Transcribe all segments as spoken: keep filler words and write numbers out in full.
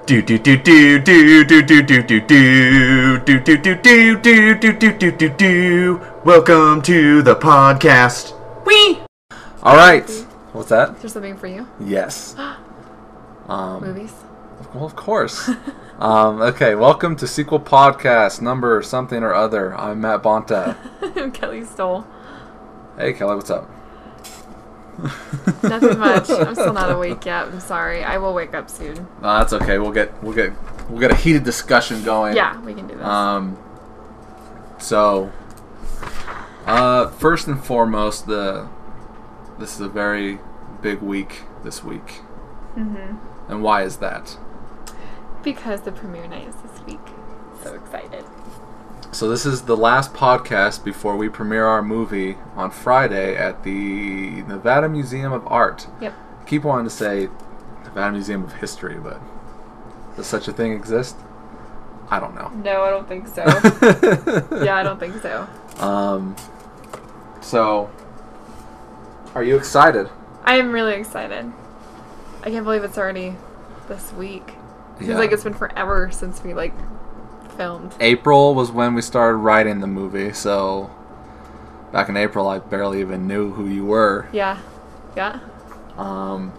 Do do do do do do do do do do do do do do do do do do do do. Welcome to the podcast. Wee. All right. What's that? Is there something for you? Yes. Um, Movies. Well, of course. um, okay. Welcome to Sequel Podcast number something or other. I'm Matt Bonta. I'm Kelly Stoll. Hey, Kelly. What's up? Nothing much. I'm still not awake yet. I'm sorry. I will wake up soon. No, that's okay. We'll get we'll get we'll get a heated discussion going. Yeah, we can do this. Um. So, uh, first and foremost, the this is a very big week this week. Mhm. And why is that? Because the premiere night is this week. So excited. So this is the last podcast before we premiere our movie on Friday at the Nevada Museum of Art. Yep. I keep wanting to say Nevada Museum of History, but does such a thing exist? I don't know. No, I don't think so. Yeah, I don't think so. Um. So, are you excited? I am really excited. I can't believe it's already this week. It Yeah. seems like it's been forever since we, like, filmed. April was when we started writing the movie, so back in April I barely even knew who you were. Yeah. Yeah. Um,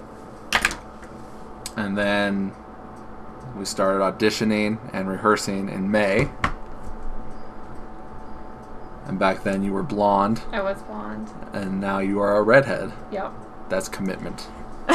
and then we started auditioning and rehearsing in May. And back then you were blonde, I was blonde. and now you are a redhead. Yep. That's commitment.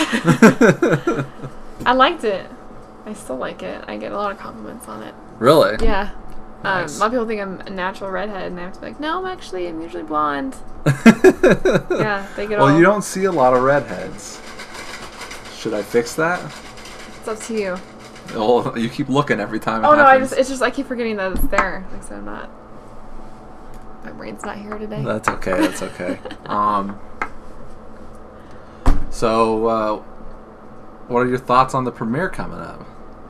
I liked it. I still like it. I get a lot of compliments on it. Really? Yeah. Nice. Um, a lot of people think I'm a natural redhead, and I have to be like, no, I'm actually, I'm usually blonde. Yeah, they get all... Well, you don't see a lot of redheads. Should I fix that? It's up to you. Oh, you keep looking every time it Oh, no, I happens. just, it's just, I keep forgetting that it's there. Like, so I'm not, my brain's not here today. That's okay, that's okay. um, so, uh, what are your thoughts on the premiere coming up?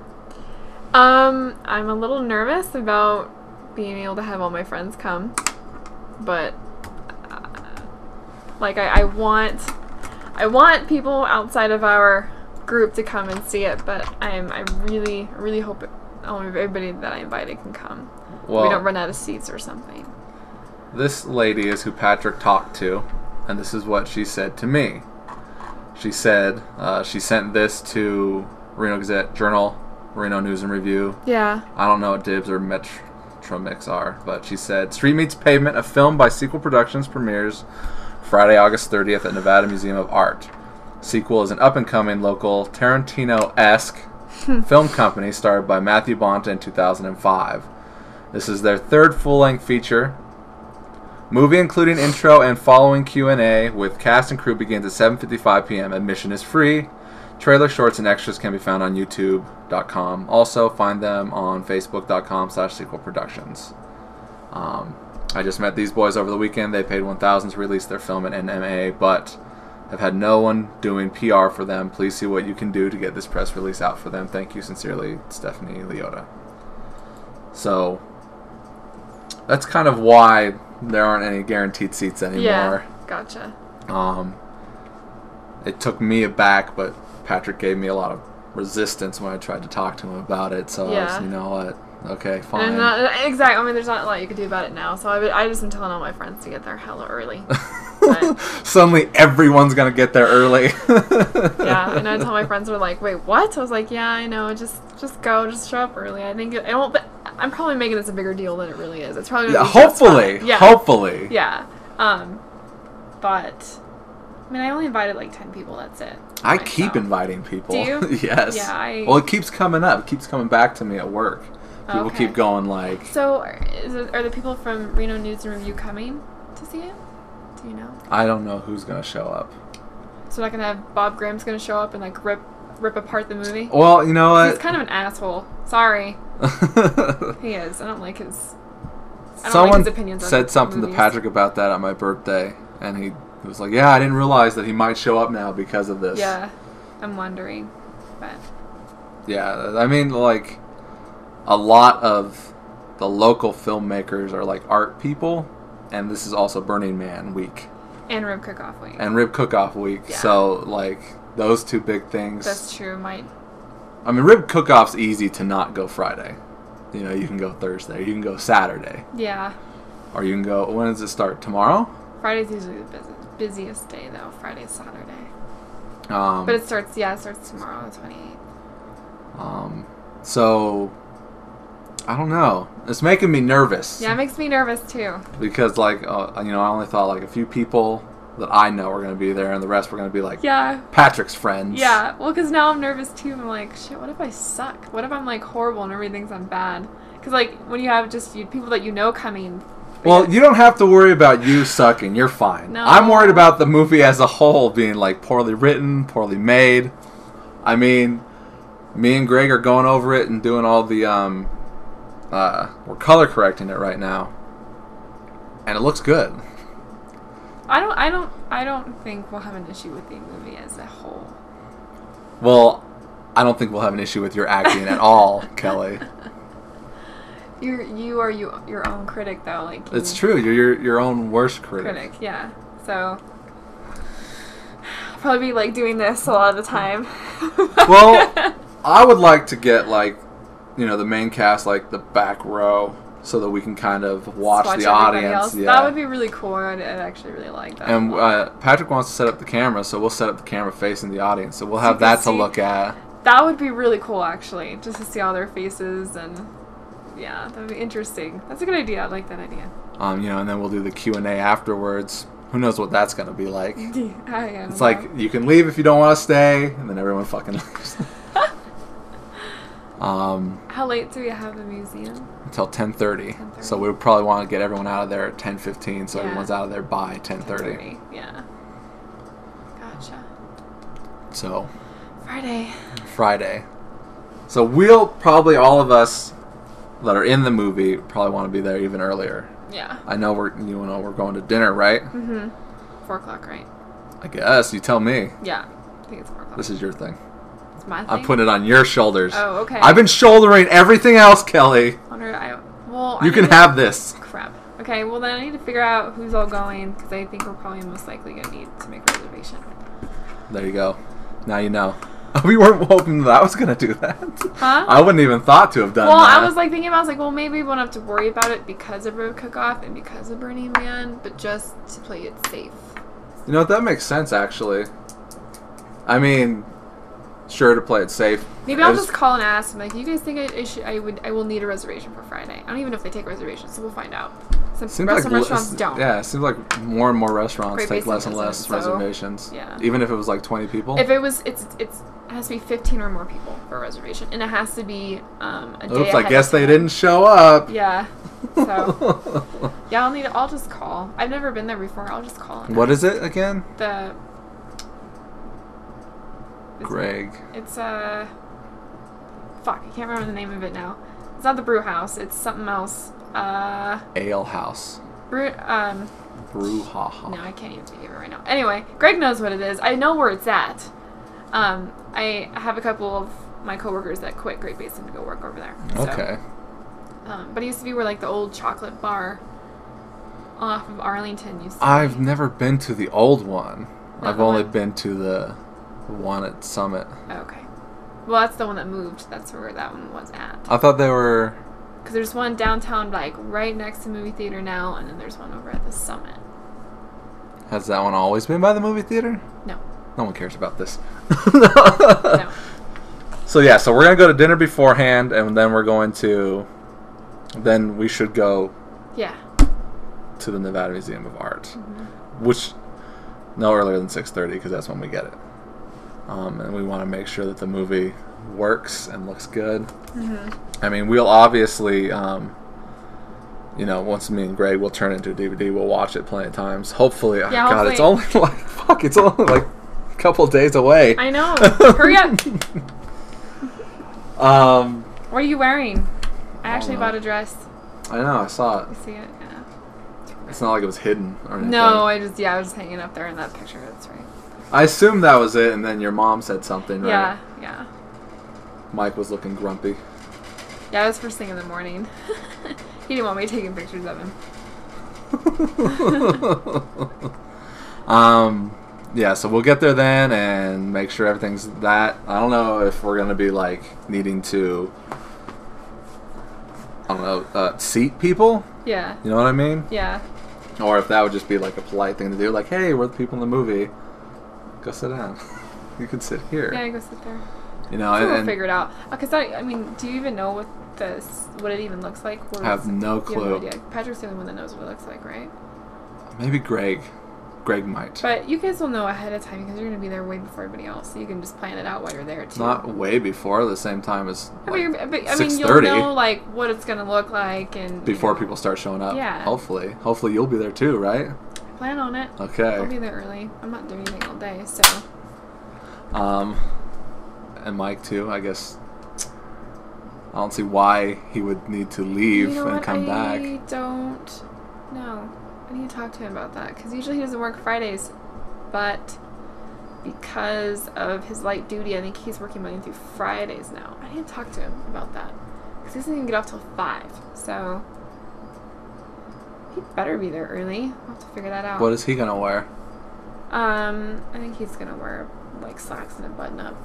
Um, I'm a little nervous about being able to have all my friends come, but, uh, like, I, I want, I want people outside of our group to come and see it, but I'm, I really, really hope it, everybody that I invited can come. Well, We don't run out of seats or something. This lady is who Patrick talked to, and this is what she said to me. She said uh, she sent this to Reno Gazette Journal, Reno News and Review. Yeah. I don't know what Dibs or Metromix are, but she said, Street Meets Pavement, a film by Sequel Productions, premieres Friday, August thirtieth at Nevada Museum of Art. Sequel is an up-and-coming local Tarantino-esque film company started by Matthew Bonta in two thousand five. This is their third full-length feature. Movie including intro and following Q and A with cast and crew begins at seven fifty-five p.m. Admission is free. Trailer shorts and extras can be found on YouTube dot com. Also, find them on Facebook dot com slash Sequel Productions. Um, I just met these boys over the weekend. They paid one thousand dollars to release their film at N M A, but have had no one doing P R for them. Please see what you can do to get this press release out for them. Thank you sincerely, Stephanie Leota. So, that's kind of why there aren't any guaranteed seats anymore. Yeah, gotcha. Um, it took me aback, but Patrick gave me a lot of resistance when I tried to talk to him about it. So Yeah. I was, you know what? Okay, fine. And not, exactly. I mean, there's not a lot you could do about it now. So I, I just been telling all my friends to get there hella early. But, Suddenly, everyone's gonna get there early. yeah, and I told my friends were like, "Wait, what?" I was like, "Yeah, I know. Just, just go. Just show up early. I think it, it won't. But I'm probably making this a bigger deal than it really is. It's probably Yeah, gonna be just hopefully, fine. Yeah, hopefully. yeah. Um, but I mean, I only invited like ten people. That's it. I myself. keep inviting people. Do you? Yes. Yeah. I, Well, it keeps coming up. It keeps coming back to me at work. People Okay. keep going like, So, is it, are the people from Reno News and Review coming to see it? Do you know? I don't know who's gonna show up. So, not gonna have Bob Graham's gonna show up and like rip rip apart the movie. Well, you know what? He's kind of an asshole. Sorry, he is. I don't like his. I don't Someone like his opinions on said something movies. to Patrick about that at my birthday, and he was like, "Yeah, I didn't realize that he might show up now because of this." Yeah, I'm wondering, but Yeah, I mean, like, a lot of the local filmmakers are like art people, and this is also Burning Man week and Rib Cook-Off Week. and Rib Cook-Off week. Yeah. So, like, those two big things That's true. Might I mean, rib cook-off's easy to not go Friday. You know, you can go Thursday. You can go Saturday. Yeah. Or you can go... When does it start? Tomorrow? Friday's usually the busy, busiest day, though. Friday's Saturday. Um, but it starts, yeah, it starts tomorrow, the twenty-eighth. Um, so... I don't know. It's making me nervous. Yeah, it makes me nervous, too. Because, like, uh, you know, I only thought, like, a few people that I know are going to be there, and the rest were going to be, like, yeah. Patrick's friends. Yeah, well, because now I'm nervous, too. I'm like, shit, what if I suck? What if I'm, like, horrible and everybody thinks I'm bad? Because, like, when you have just you, people that you know coming... Well, you don't have to worry about you sucking. You're fine. No. I'm worried about the movie as a whole being, like, poorly written, poorly made. I mean, me and Greg are going over it and doing all the, um... Uh, we're color correcting it right now. And it looks good. I don't, I don't, I don't think we'll have an issue with the movie as a whole. Well, I don't think we'll have an issue with your acting at all, Kelly. You're, you are you, your own critic, though. Like you, It's true. You're your, your own worst critic. critic, yeah. So, I'll probably be, like, doing this a lot of the time. Well, I would like to get, like, you know, the main cast, like, the back row, so that we can kind of watch, Watch the everybody audience. else. Yeah. That would be really cool. I'd, I'd actually really like that. And uh, Patrick wants to set up the camera, so we'll set up the camera facing the audience. So we'll So have you can that to see- look at. That would be really cool, actually, just to see all their faces and yeah, that would be interesting. That's a good idea. I like that idea. Um, you know, and then we'll do the Q and A afterwards. Who knows what that's gonna be like? I am. It's like you can leave if you don't want to stay, and then everyone fucking leaves. um, How late do we have the museum? until ten thirty. ten thirty. So we would probably want to get everyone out of there at ten fifteen, so Yeah. everyone's out of there by ten thirty. Yeah. Gotcha. So Friday. Friday. So we'll probably, all of us that are in the movie, probably want to be there even earlier. Yeah. I know we're you know we're going to dinner, right? Mm-hmm. Four o'clock, right? I guess you tell me. Yeah. I think it's four o'clock. This is your thing. It's my thing. I'm putting it on your shoulders. Oh, okay. I've been shouldering everything else, Kelly. Wonder, I, well, You I can need to- have this. Crap. Okay, well then I need to figure out who's all going because I think we're probably most likely gonna need to make a reservation. There you go. Now you know. We weren't hoping that I was gonna do that. Huh? I wouldn't even thought to have done Well, that. I was like thinking about, I was like, well, maybe we won't have to worry about it because of Road Cook-Off and because of Burning Man, but just to play it safe. You know, that makes sense, actually. I mean, sure, to play it safe. Maybe I'll It was- just call and ask them, like, you guys think I, I should, I would, I will need a reservation for Friday. I don't even know if they take reservations, so we'll find out. Some Seems restaurant, like restaurants less- don't. Yeah, it seems like more and more restaurants Great take Basin less and less doesn't, so, reservations. yeah. Even if it was like twenty people. If it was, it's, it's, it has to be fifteen or more people for a reservation, and it has to be um, a day Oops, I ahead guess of they time. didn't show up. Yeah. So yeah, I'll need. I'll just call. I've never been there before. I'll just call. and What ask. is it again? The it's- Greg. It's uh fuck, I can't remember the name of it now. It's not the brew house, it's something else. Uh Ale House. brew um Brouhaha. no, I can't even think of it right now. Anyway, Greg knows what it is. I know where it's at. Um I have a couple of my coworkers that quit Great Basin to go work over there. So, Okay. um but it used to be where like the old chocolate bar off of Arlington used to I've be. never been to the old one. No, I've the only one- been to the one at Summit. Okay. Well, that's the one that moved. That's where that one was at. I thought they were... Because there's one downtown, like, right next to movie theater now, and then there's one over at the Summit. Has that one always been by the movie theater? No. No one cares about this. No. So yeah, so we're going to go to dinner beforehand, and then we're going to... Then we should go Yeah. to the Nevada Museum of Art. Mm-hmm. Which... No earlier than six thirty, because that's when we get it. Um, and we want to make sure that the movie works and looks good. Mm-hmm. I mean, we'll obviously, um, you know, once me and Greg will turn it into a D V D, we'll watch it plenty of times. Hopefully, oh Yeah, God, it's only hopefully. like, fuck, it's only like a couple days away. I know. Hurry up. Um, What are you wearing? I I actually don't know. bought a dress. I know, I saw it. You see it? Yeah. It's not like it was hidden or anything. No, I just, yeah, I was just hanging up there in that picture. That's right. I assumed that was it, and then your mom said something, right? Yeah, yeah. Mike was looking grumpy. Yeah, it was first thing in the morning. He didn't want me taking pictures of him. um, yeah, so we'll get there then and make sure everything's that. I don't know if we're gonna be like needing to, I don't know, uh, seat people. Yeah. You know what I mean? Yeah. Or if that would just be like a polite thing to do, like, hey, we're the people in the movie. Go sit down. You can sit here. Yeah, go sit there. You know, So and, we'll and figure it out. Because I, I mean, do you even know what this, what it even looks like? Or I have is- no you have clue. idea. Patrick's the only one that knows what it looks like, right? Maybe Greg. Greg might. But you guys will know ahead of time because you're going to be there way before everybody else. So you can just plan it out while you're there, too. Not way before, the same time as I like mean, you're- but, I mean, you'll six thirty. know, like, what it's going to look like and... Before you know, people start showing up. Yeah. Hopefully. Hopefully you'll be there too, right? plan on it. Okay. I'll be there early. I'm not doing anything all day, so... Um, and Mike too, I guess. I don't see why he would need to leave You know and what? come I back. don't know. I need to talk to him about that because usually he doesn't work Fridays, but because of his light duty, I think he's working Monday through Fridays now. I need to talk to him about that because he doesn't even get off till five. So he better be there early. I'll have to figure that out. What is he gonna wear? Um, I think he's gonna wear like slacks and a button up.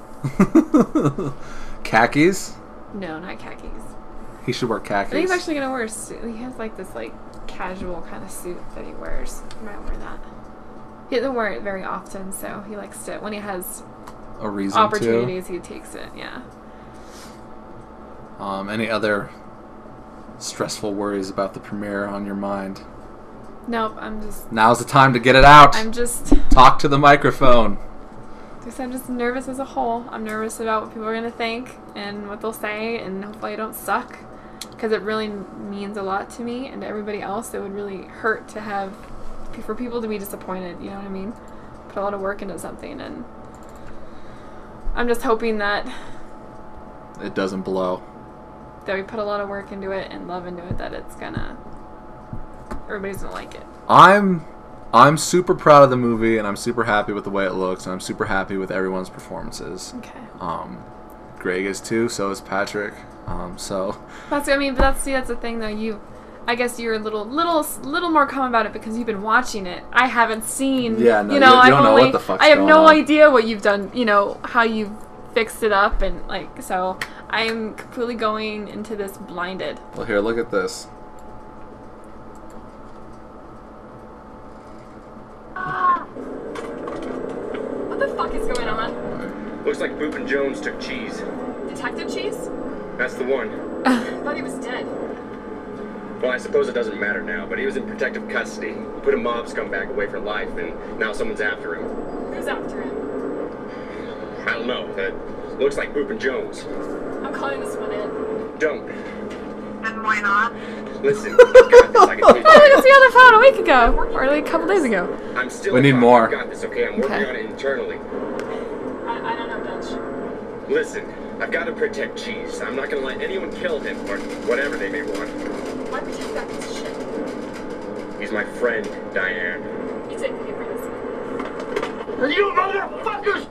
Khakis? No, not khakis. He should wear I khakis. think he's actually gonna wear a suit. He has like this like casual kind of suit that he wears. He might wear that. He doesn't wear it very often, so he likes to. When he has a reason opportunities, he takes it. Yeah. to. Um, any other stressful worries about the premiere on your mind? Nope. I'm just. Now's the time to get it out. I'm just. Talk to the microphone. Because I'm just nervous as a whole. I'm nervous about what people are gonna think and what they'll say, and hopefully I don't suck. Because it really means a lot to me and to everybody else. It would really hurt to have for people to be disappointed. You know what I mean? Put a lot of work into something, and I'm just hoping that It doesn't blow. that we put a lot of work into it and love into it. That it's gonna everybody's gonna like it. I'm I'm super proud of the movie, and I'm super happy with the way it looks, and I'm super happy with everyone's performances. Okay. Um, Greg is too. So is Patrick. Um, so That's I mean, but that's see, that's the thing though. You, I guess you're a little, little, little more calm about it because you've been watching it. I haven't seen. Yeah, no, you know, you- you I've don't know only, what the fuck's I have going no on. idea what you've done. You know how you've fixed it up and like so. I am completely going into this blinded. well, here, look at this. What the fuck is going on? Looks like Boop and Jones took Cheese. Detective Cheese? That's the one. I thought he was dead. Well, I suppose it doesn't matter now, but he was in protective custody. Put a mob scumbag away for life, and now someone's after him. Who's after him? I don't know. That looks like Boop and Jones. I'm calling this one in. Don't. And why not? Listen, I've got this. I can take Oh, it. we got the phone a week ago, or like a couple days ago. I'm still We a need cop. more. I've got this, okay? I'm working Okay. on it internally. I, I don't know, Dutch. Listen, I've got to protect Cheese. I'm not going to let anyone kill him, or whatever they may want. Why protect that piece of shit? He's my friend, Diane. You take the for this. You motherfuckers!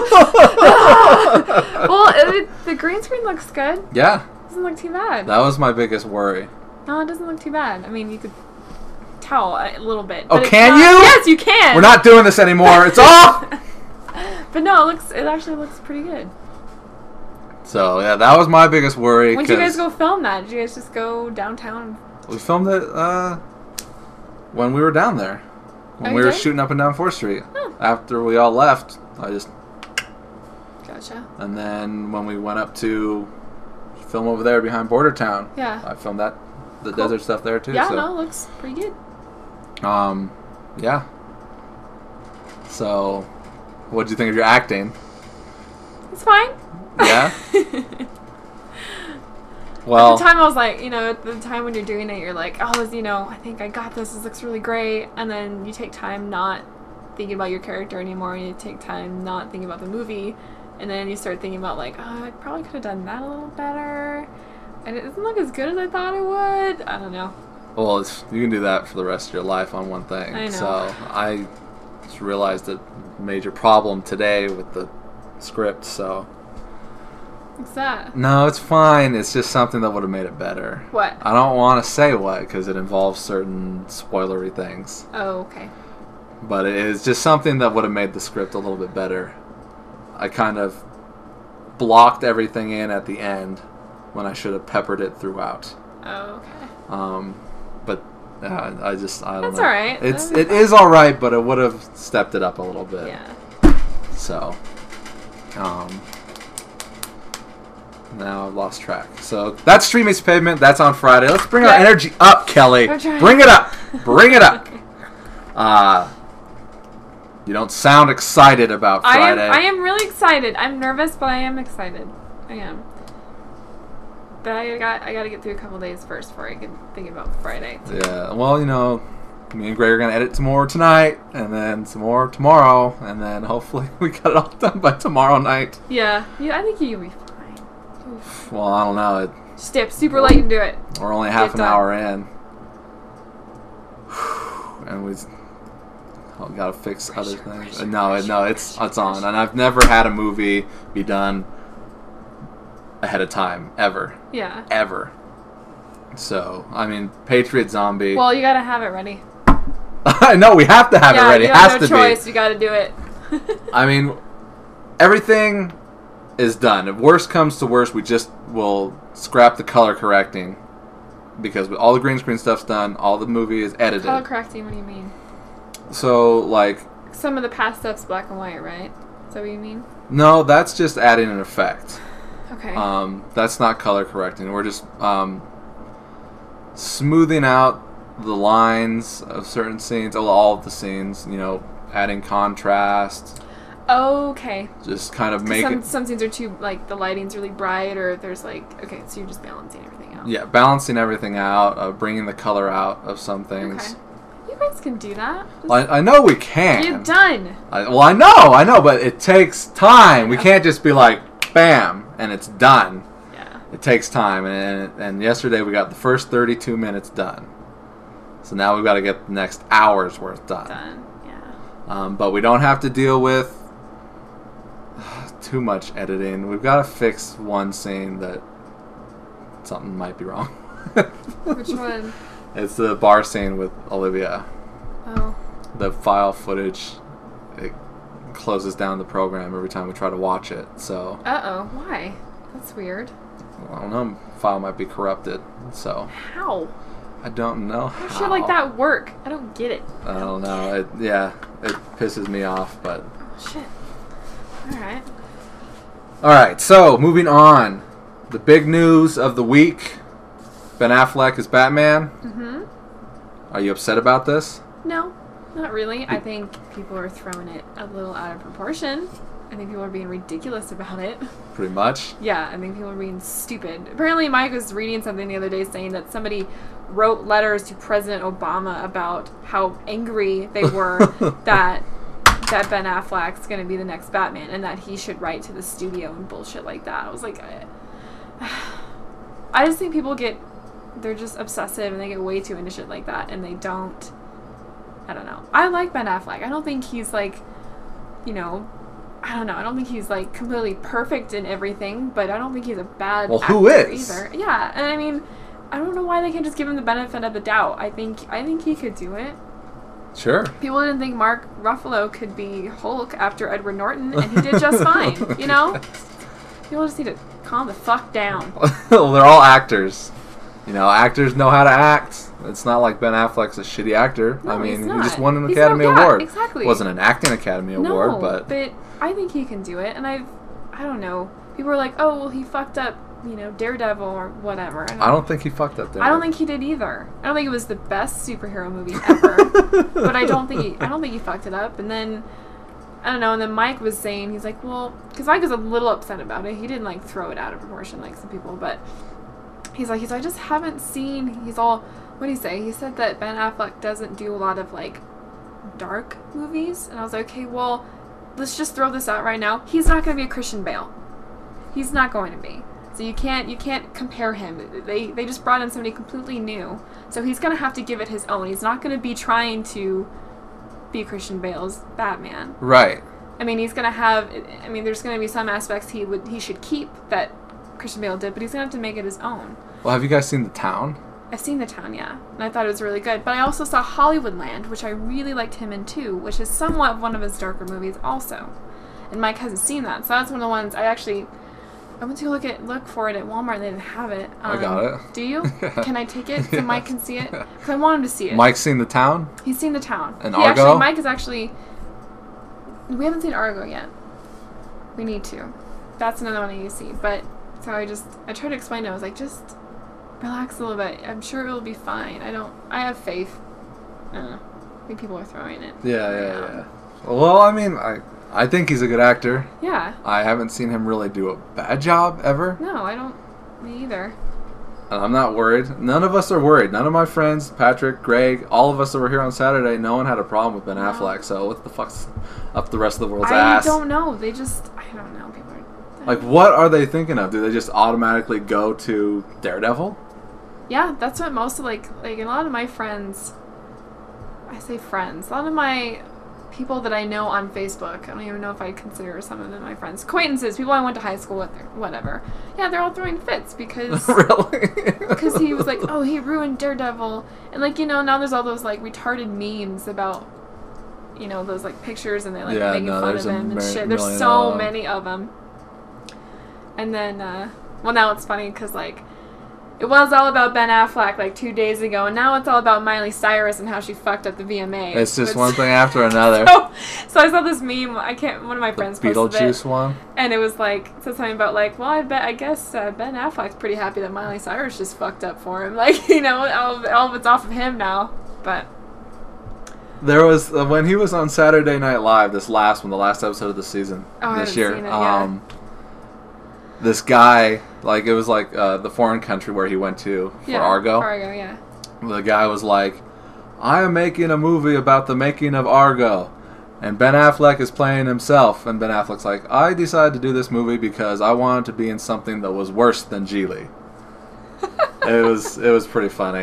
Well, it, the green screen looks good. Yeah, Doesn't look too bad. that was my biggest worry. No, it doesn't look too bad. I mean, you could tell a little bit. Oh, but it's can not- you? Yes, you can. We're not doing this anymore. It's off. But no, it looks. It actually looks pretty good. So yeah, that was my biggest worry. When did you guys 'cause go film that? Did you guys just go downtown? We filmed it uh, when we were down there. When Oh, we you were did? shooting up and down fourth Street. Oh. After we all left, I just Gotcha. and then when we went up to film over there behind Border Town, Yeah. I filmed that the Cool. desert stuff there too. Yeah, so. no, it looks pretty good. Um, yeah. So, what did you think of your acting? It's fine. Yeah. Well, At the time, I was like, you know, at the time when you're doing it, you're like, oh, this- you know, I think I got this. This looks really great. And then you take time not thinking about your character anymore. And you take time not thinking about the movie. And then you start thinking about, like, oh, I probably could have done that a little better. And it doesn't look as good as I thought it would. I don't know. well, it's, you can do that for the rest of your life on one thing. I know. So I just realized a major problem today with the script. So What's that? no, it's fine. It's just something that would have made it better. What? I don't want to say what because it involves certain spoilery things. Oh, okay. but it is just something that would have made the script a little bit better. I kind of blocked everything in at the end when I should have peppered it throughout. Oh, okay. Um, but uh, I just I don't That's know. all right. It's That's it is all right, but it would have stepped it up a little bit. Yeah. So, um, now I've lost track. So that's Street Meets Pavement. That's on Friday. Let's bring our Yeah. energy up, Kelly. I'm trying. Bring it up. Bring it up. Uh, you don't sound excited about I am. Friday. I am really excited. I'm nervous, but I am excited. I am. But I got. I got to get through a couple days first before I can think about Friday. Yeah. Well, you know, me and Greg are gonna edit some more tonight, and then some more tomorrow, and then hopefully we got it all done by tomorrow night. Yeah. Yeah. I think you'll be fine. Oof. Well, I don't know. It, Just stay up super late and do it. we're only half Get an done. hour in, and we oh, gotta fix other Pressure, things. pressure, no, it, no, pressure, it's pressure, it's on, pressure. and I've never had a movie be done ahead of time ever, Yeah. ever. So, I mean, Patriot Zombie. Well, you gotta have it ready. I know we have to have yeah, it ready. you It have has no to choice. be. You gotta do it. I mean, everything is done. If worst comes to worst, we just will scrap the color correcting because all the green screen stuff's done. All the movie is edited. Color correcting. What do you mean? So, like, Some of the past stuff's black and white, right? Is that what you mean? no, that's just adding an effect. Okay. Um, that's not color correcting. We're just um, smoothing out the lines of certain scenes, well, all of the scenes. You know, adding contrast. okay. Just kind of 'Cause make some it. some scenes are too like the lighting's really bright, or there's like okay, so you're just balancing everything out. Yeah, balancing everything out, uh, bringing the color out of some Okay. things. You guys can do that. Just I, I know we can. get it done. I, well, I know, I know, but it takes time. We can't just be like, bam, and it's done. Yeah. It takes time, and and yesterday we got the first thirty-two minutes done. So now we've got to get the next hour's worth done. Done. Yeah. Um, but we don't have to deal with too much editing. We've got to fix one scene that something might be wrong. Which one? It's the bar scene with Olivia. Oh. The file footage, it closes down the program every time we try to watch it. So, Uh oh. Why? That's weird. I don't know, file might be corrupted. So, How? I don't know How how. does shit like that work? I don't get it. I don't know. It, yeah, it pisses me off, but... Oh shit. All right. Alright, so, moving on. The big news of the week. Ben Affleck is Batman. Mm-hmm. Are you upset about this? No, not really. I think people are throwing it a little out of proportion. I think people are being ridiculous about it. Pretty much. Yeah, I think people are being stupid. Apparently, Mike was reading something the other day saying that somebody wrote letters to President Obama about how angry they were that that Ben Affleck's going to be the next Batman and that he should write to the studio and bullshit like that. I was like, I, I just think people get, they're just obsessive and they get way too into shit like that and they don't, I don't know. I like Ben Affleck. I don't think he's like, you know, I don't know. I don't think he's like completely perfect in everything, but I don't think he's a bad Well, actor who is? either. Yeah, and I mean, I don't know why they can't just give him the benefit of the doubt. I think I think he could do it. Sure. People didn't think Mark Ruffalo could be Hulk after Edward Norton, and he did just fine. You know, people just need to calm the fuck down. Well, they're all actors. You know, actors know how to act. It's not like Ben Affleck's a shitty actor. No, I mean, he's he just not. won an He's Academy not- yeah, Award. exactly. Wasn't an acting Academy Award, no, but but I think he can do it, and I've I don't know. People are like, oh well, he fucked up, you know, Daredevil or whatever. And I don't think he fucked up there. I don't think he did either. I don't think it was the best superhero movie ever, but I don't think he, I don't think he fucked it up. And then I don't know. And then Mike was saying he's like, well, because Mike was a little upset about it. He didn't like throw it out of proportion like some people, but he's like, he's I just haven't seen. He's all what did he say? He said that Ben Affleck doesn't do a lot of like dark movies, and I was like, okay, well, let's just throw this out right now. He's not going to be a Christian Bale. He's not going to be. So you can't you can't compare him. They they just brought in somebody completely new. So he's gonna have to give it his own. He's not gonna be trying to be Christian Bale's Batman. Right. I mean, he's gonna have. I mean, there's gonna be some aspects he would he should keep that Christian Bale did, but he's gonna have to make it his own. Well, have you guys seen The Town? I've seen The Town, yeah, and I thought it was really good. But I also saw Hollywoodland, which I really liked him in too, which is somewhat one of his darker movies also. And Mike hasn't seen that, so that's one of the ones I actually I went to look at look for it at Walmart. And they didn't have it. Um, I got it. Do you? Can I take it so Yeah. Mike can see it? Because I want him to see it. Mike's seen The Town? He's seen The Town. And he Argo? Actually, Mike is actually. We haven't seen Argo yet. We need to. That's another one I need to see. But so I just I tried to explain to him. I was like, just relax a little bit. I'm sure it'll be fine. I don't. I have faith. I don't know. I think people are throwing it. Yeah, yeah, around. yeah. Well, I mean, I I think he's a good actor. Yeah. I haven't seen him really do a bad job ever. No, I don't. Me either. And I'm not worried. None of us are worried. None of my friends, Patrick, Greg, all of us that were here on Saturday, no one had a problem with Ben No. Affleck. So what the fuck's up the rest of the world's I ass? don't know. They just. I don't know. People are. Like, what are they thinking of? Do they just automatically go to Daredevil? Yeah, that's what most of like like a lot of my friends. I say friends. A lot of my people that I know on Facebook. I don't even know if I consider some of them my friends. Acquaintances, people I went to high school with, or whatever. Yeah, they're all throwing fits because Really? because he was like, oh, he ruined Daredevil, and like you know now there's all those like retarded memes about you know those like pictures and they like Yeah, making no, fun there's of a him and mer- shit. There's million so of 'em. many of them. And then, uh, well, now it's funny because like. It was all about Ben Affleck like two days ago, and now it's all about Miley Cyrus and how she fucked up the V M As. It's just But- one thing after another. So, so I saw this meme. I can't. One of my The friends posted Beetlejuice it, one? and it was like said something about like, well, I bet I guess uh, Ben Affleck's pretty happy that Miley Cyrus just fucked up for him. Like, you know, all of, all of it's off of him now. But There was, uh, when he was on Saturday Night Live, this last one, the last episode of the season, Oh, I this haven't year, seen it, yeah. um, this guy, like, it was like uh, the foreign country where he went to for yeah, Argo. Argo, yeah. The guy was like, I am making a movie about the making of Argo. And Ben Affleck is playing himself. And Ben Affleck's like, I decided to do this movie because I wanted to be in something that was worse than Geely. it was it was pretty funny.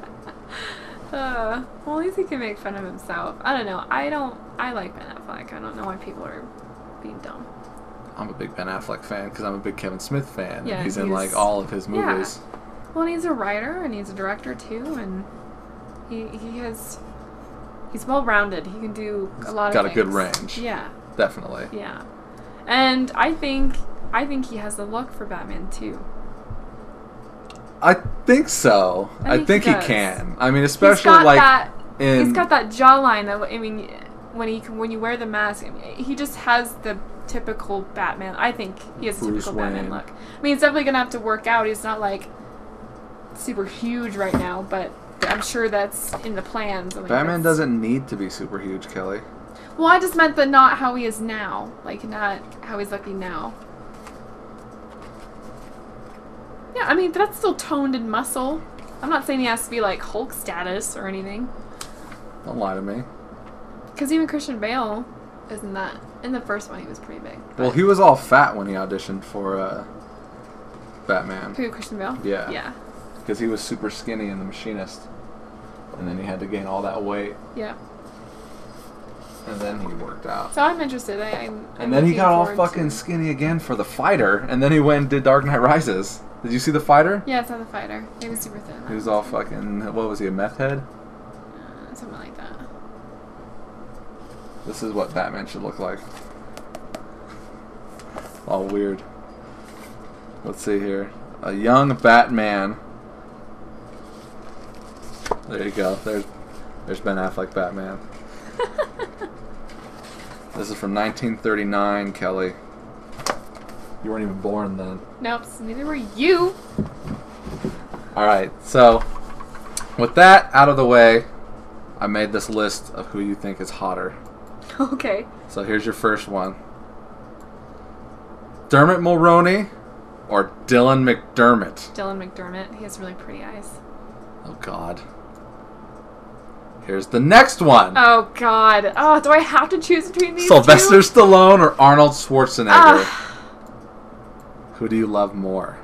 Uh, well, at least he can make fun of himself. I don't know. I don't. I like Ben Affleck. I don't know why people are being dumb. I'm a big Ben Affleck fan because I'm a big Kevin Smith fan. Yeah, and he's in he's- like all of his yeah. movies. Well, and he's a writer and he's a director too, and he he has he's well rounded. He can do a lot of got a things. good range. Yeah, Definitely. yeah, and I think I think he has the look for Batman too. I think so. I I think think, he he, does. can. I mean, He's especially got like that. in He's got that jawline that I mean, when he when you wear the mask, I mean, he just has the typical Batman. I think he has a Bruce typical Batman Wayne. look. I mean, he's definitely gonna have to work out. He's not like super huge right now, but I'm sure that's in the plans. I mean, Batman that's- doesn't need to be super huge, Kelly. Well, I just meant that not how he is now. Like, not how he's looking now. Yeah, I mean, that's still toned in muscle. I'm not saying he has to be, like, Hulk status or anything. Don't lie to me. Because even Christian Bale isn't that... In the first one, he was pretty big. Well, he was all fat when he auditioned for uh, Batman. Who, Christian Bale? Yeah. Yeah. Because he was super skinny in The Machinist. And then he had to gain all that weight. Yeah. And then he worked out. So I'm interested. I, I'm, I'm And then he looking got all forward fucking to- skinny again for The Fighter. And then he went and did Dark Knight Rises. Did you see The Fighter? Yeah, it's not the fighter. He was super thin. He was all fucking... What was he, a meth head? Uh, something like that. This is what Batman should look like. All weird. Let's see here. A young Batman. There you go. There's there's Ben Affleck Batman. This is from nineteen thirty-nine, Kelly. You weren't even born then. Nope, so neither were you. Alright, so with that out of the way, I made this list of who you think is hotter. Okay. So here's your first one. Dermot Mulroney or Dylan McDermott? Dylan McDermott. He has really pretty eyes. Oh, God. Here's the next one. Oh, God. Oh, do I have to choose between these Sylvester two? Stallone or Arnold Schwarzenegger? Ah. Who do you love more?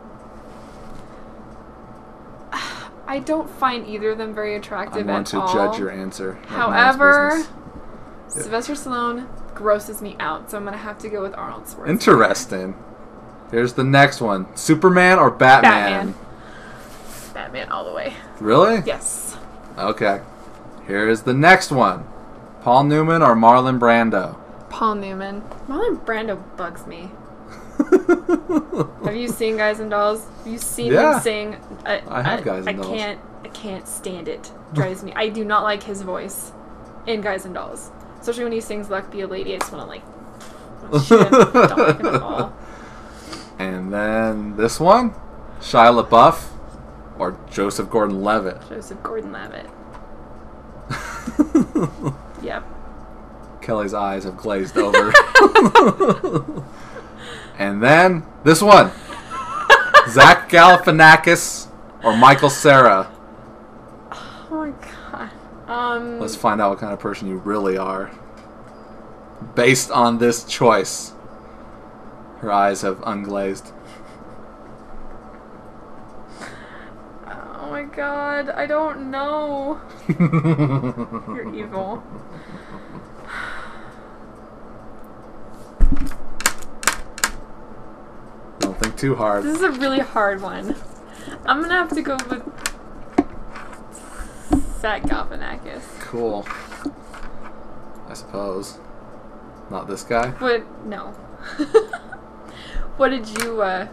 I don't find either of them very attractive I want at to all. judge your answer. like no one's However, business. Sylvester Stallone grosses me out, so I'm going to have to go with Arnold Schwarzenegger. Interesting. Here's the next one. Superman or Batman? Batman. Batman all the way. Really? Yes. Okay. Here is the next one. Paul Newman or Marlon Brando? Paul Newman. Marlon Brando bugs me. Have you seen Guys and Dolls? Have you seen Yeah. him sing? I, I have Guys and I Dolls. can't. I can't stand it. Drives me. I do not like his voice in Guys and Dolls, especially when he sings "Luck Be a Lady." I just want to like shoot him. I don't like him at all. And then this one, Shia LaBeouf or Joseph Gordon-Levitt? Joseph Gordon-Levitt. Yep. Kelly's eyes have glazed over. And then this one, Zach Galifianakis or Michael Cera? Oh my god. Um. Let's find out what kind of person you really are. Based on this choice. Her eyes have unglazed. Oh my god. I don't know. You're evil. Don't think too hard. This is a really hard one. I'm gonna have to go with Zach Galifianakis. Cool. I suppose. Not this guy? But no. What did you uh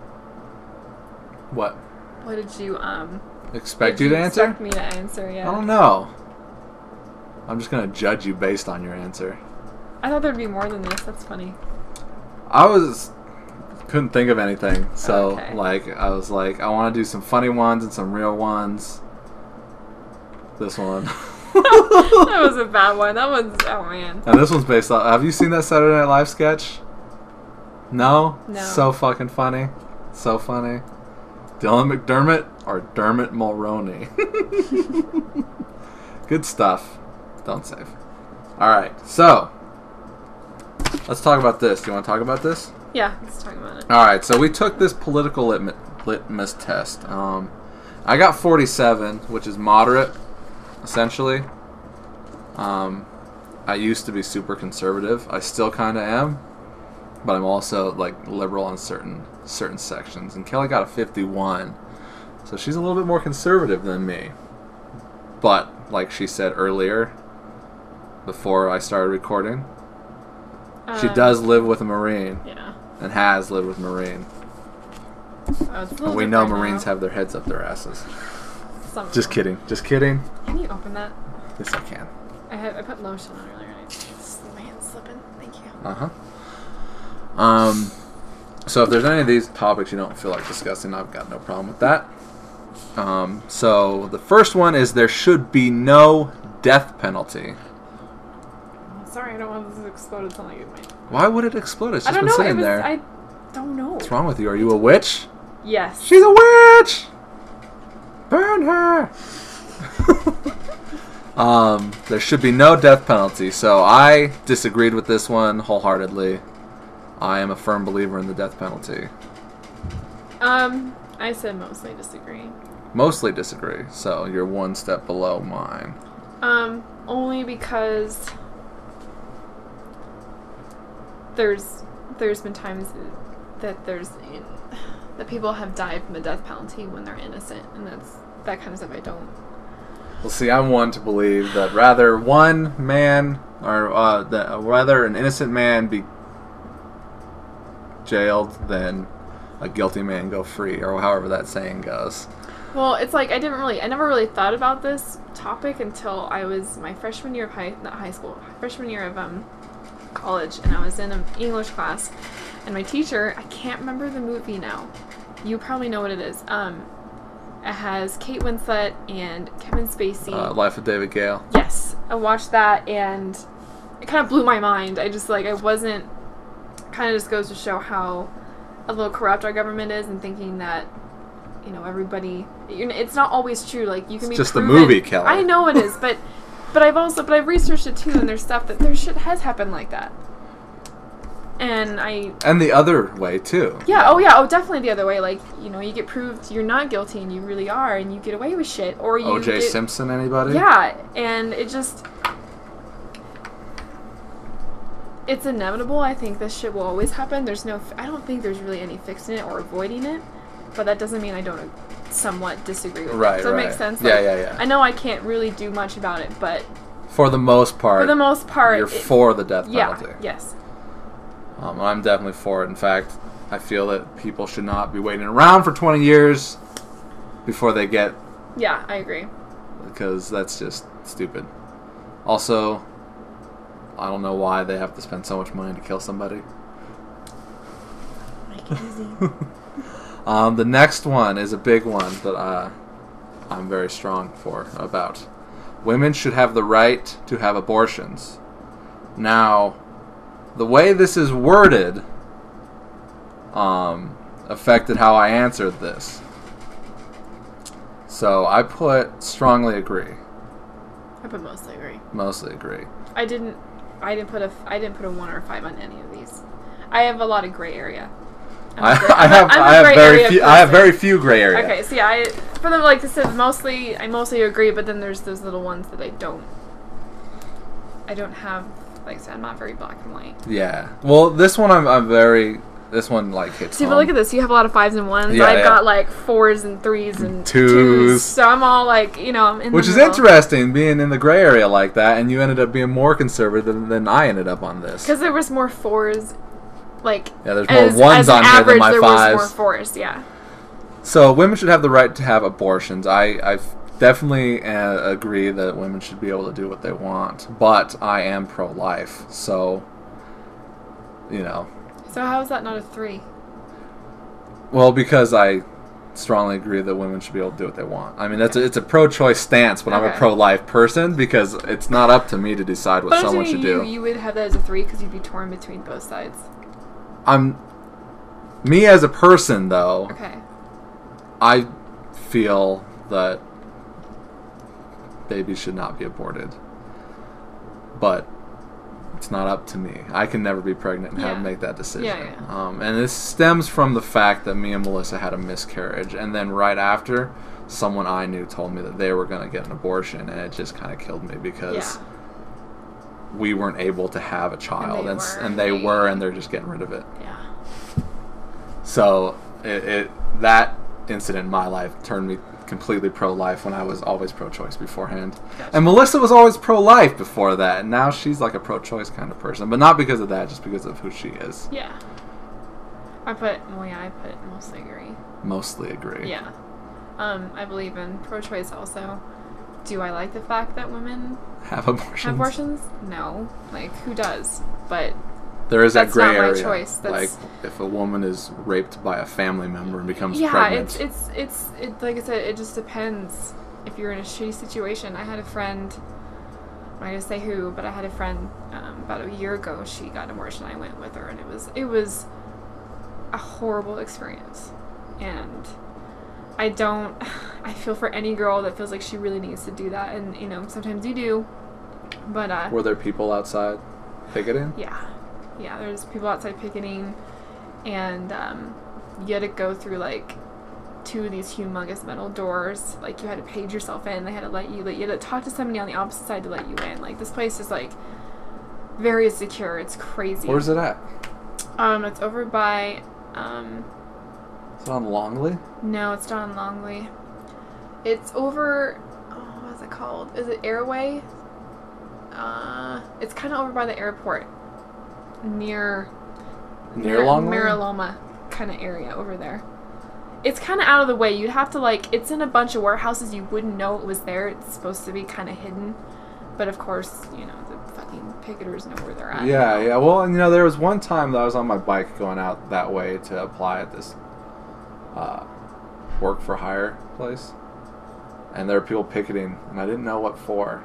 What? what did you um Expect did you to answer? expect me to answer, yeah. I don't know. I'm just gonna judge you based on your answer. I thought there'd be more than this. That's funny. I was couldn't think of anything, so Okay. like I was like, I want to do some funny ones and some real ones. This one, That was a bad one. That one's oh man. and this one's based on. Have you seen that Saturday Night Live sketch? No. No. So fucking funny, so funny. Dylan McDermott or Dermot Mulroney. Good stuff. Don't save. All right, so let's talk about this. Do you want to talk about this? Yeah, let's talk about it. All right, so we took this political litmus, litmus test. Um, I got forty-seven, which is moderate, essentially. Um, I used to be super conservative. I still kind of am, but I'm also like liberal on certain certain sections. And Kelly got a fifty-one, so she's a little bit more conservative than me. But like she said earlier, before I started recording, she Um, does live with a Marine. Yeah. And has lived with Marine. Oh, it's a little And we know different Marines now. have their heads up their asses. Some of Just them. kidding. Just kidding. Can you open that? Yes, I can. I had I put lotion on earlier and I just my hand's slipping. Thank you. Uh huh. Um, so if there's any of these topics you don't feel like discussing, I've got no problem with that. Um, so the first one is there should be no death penalty. Sorry, I don't want this to explode. It's not like it might. Why would it explode? It's I just don't been know. It sitting was. there. I don't know. What's wrong with you? Are you a witch? Yes. She's a witch! Burn her! um, there should be no death penalty, so I disagreed with this one wholeheartedly. I am a firm believer in the death penalty. Um, I said mostly disagree. Mostly disagree, so you're one step below mine. Um, only because there's there's been times that there's that people have died from the death penalty when they're innocent, and that's that kind of stuff I don't. Well, see, I'm one to believe that rather one man, or uh, that uh, rather an innocent man be jailed than a guilty man go free, or however that saying goes. Well, it's like I didn't really, I never really thought about this topic until I was my freshman year of high, not high school, freshman year of um college, and I was in an English class, and my teacher, I can't remember the movie now. You probably know what it is. Um, it has Kate Winslet and Kevin Spacey. Uh, Life of David Gale. Yes, I watched that, and it kind of blew my mind. I just like I wasn't. Kind of just goes to show how a little corrupt our government is, and thinking that, you know, everybody. You're, it's not always true. Like you can It's be just a proven- movie, Kelly. I know it is, but but I've also but I've researched it too, and there's stuff that there shit has happened like that. And I And the other way, too. yeah oh yeah oh definitely the other way, like, you know, you get proved you're not guilty and you really are, and you get away with shit, or you O J get, Simpson, anybody? yeah, and it just it's inevitable. I think this shit will always happen. There's no I don't think there's really any fixing it or avoiding it, but that doesn't mean I don't somewhat disagree with Right, it. Does that right. make sense? Yeah, Like, yeah, yeah. I know I can't really do much about it, but For the most part, for the most part, you're it- for the death yeah, penalty. yes. Um, I'm definitely for it. In fact, I feel that people should not be waiting around for twenty years before they get, Yeah, I agree. because that's just stupid. Also, I don't know why they have to spend so much money to kill somebody. Make it easy. Um, the next one is a big one that uh, I'm very strong for about. Women should have the right to have abortions. Now, the way this is worded um, affected how I answered this. So I put strongly agree. I put mostly agree. Mostly agree. I didn't. I didn't put a. I didn't put a one or a five on any of these. I have a lot of gray area. I'm a I, gray- I I'm a- have I'm a I have gray very area few I have person. very few gray area. Okay, so yeah, I for them like I said, mostly I mostly agree, but then there's those little ones that I don't. I don't have. Like I said, I'm not very black and white. Yeah. Well, this one I'm I'm very. This one like hits See, home. but look at this. You have a lot of fives and ones. Yeah, I've yeah. got like fours and threes and Twos. twos. So I'm all like, you know, I'm in Which the is middle. interesting, being in the gray area like that, and you ended up being more conservative than, than I ended up on this. Because there was more fours, like Yeah, there's more as, ones as on an here than average, my there fives. was more fours. Yeah. So women should have the right to have abortions. I I definitely uh, agree that women should be able to do what they want, but I am pro-life, so you know. So how is that not a three? Well, because I strongly agree that women should be able to do what they want. I mean, that's a, it's a pro-choice stance, but I'm a Okay. pro-life person because it's not up to me to decide what But someone you, should you, do. you would have that as a three because you'd be torn between both sides. I'm me as a person, though. Okay. I feel that babies should not be aborted. But it's not up to me. I can never be pregnant and have Yeah. make that decision. Yeah, yeah. Um, and this stems from the fact that me and Melissa had a miscarriage, and then right after, someone I knew told me that they were going to get an abortion, and it just kind of killed me because Yeah. we weren't able to have a child, they and, s- were. and they were, and they're just getting rid of it. Yeah. So it, it that incident in my life turned me completely pro-life when I was always pro-choice beforehand. Gotcha. And Melissa was always pro-life before that, and now she's like a pro-choice kind of person, but not because of that, just because of who she is. Yeah. I put. Well, yeah, I put mostly agree. Mostly agree. Yeah. Um, I believe in pro-choice also. Do I like the fact that women Have abortions. have abortions? No. Like, who does? But There is that That's gray not my area. choice. Like That's- if a woman is raped by a family member and becomes yeah, pregnant. it's it's it's it, like I said, it just depends. If you're in a shitty situation, I had a friend. I'm not gonna say who, but I had a friend um, about a year ago. She got an abortion. I went with her, and it was it was a horrible experience. And I don't. I feel for any girl that feels like she really needs to do that, and you know sometimes you do, but uh, Were there people outside picketing? yeah, yeah. There's people outside picketing, and um, you had to go through like two of these humongous metal doors. Like you had to page yourself in. They had to let you. Like, you had to talk to somebody on the opposite side to let you in. Like this place is like very secure. It's crazy. Where's it at? Um, it's over by. Um, Is it on Longley? no, it's not in Longley. It's over. Oh, what's it called? Is it Airway? Uh, it's kind of over by the airport, near. Near Longley? Mariloma kind of area over there. It's kind of out of the way. You'd have to like. It's in a bunch of warehouses. You wouldn't know it was there. It's supposed to be kind of hidden, but of course, you know the fucking picketers know where they're at. Yeah, yeah. Well, and you know, there was one time that I was on my bike going out that way to apply at this uh, work for hire place, and there were people picketing, and I didn't know what for.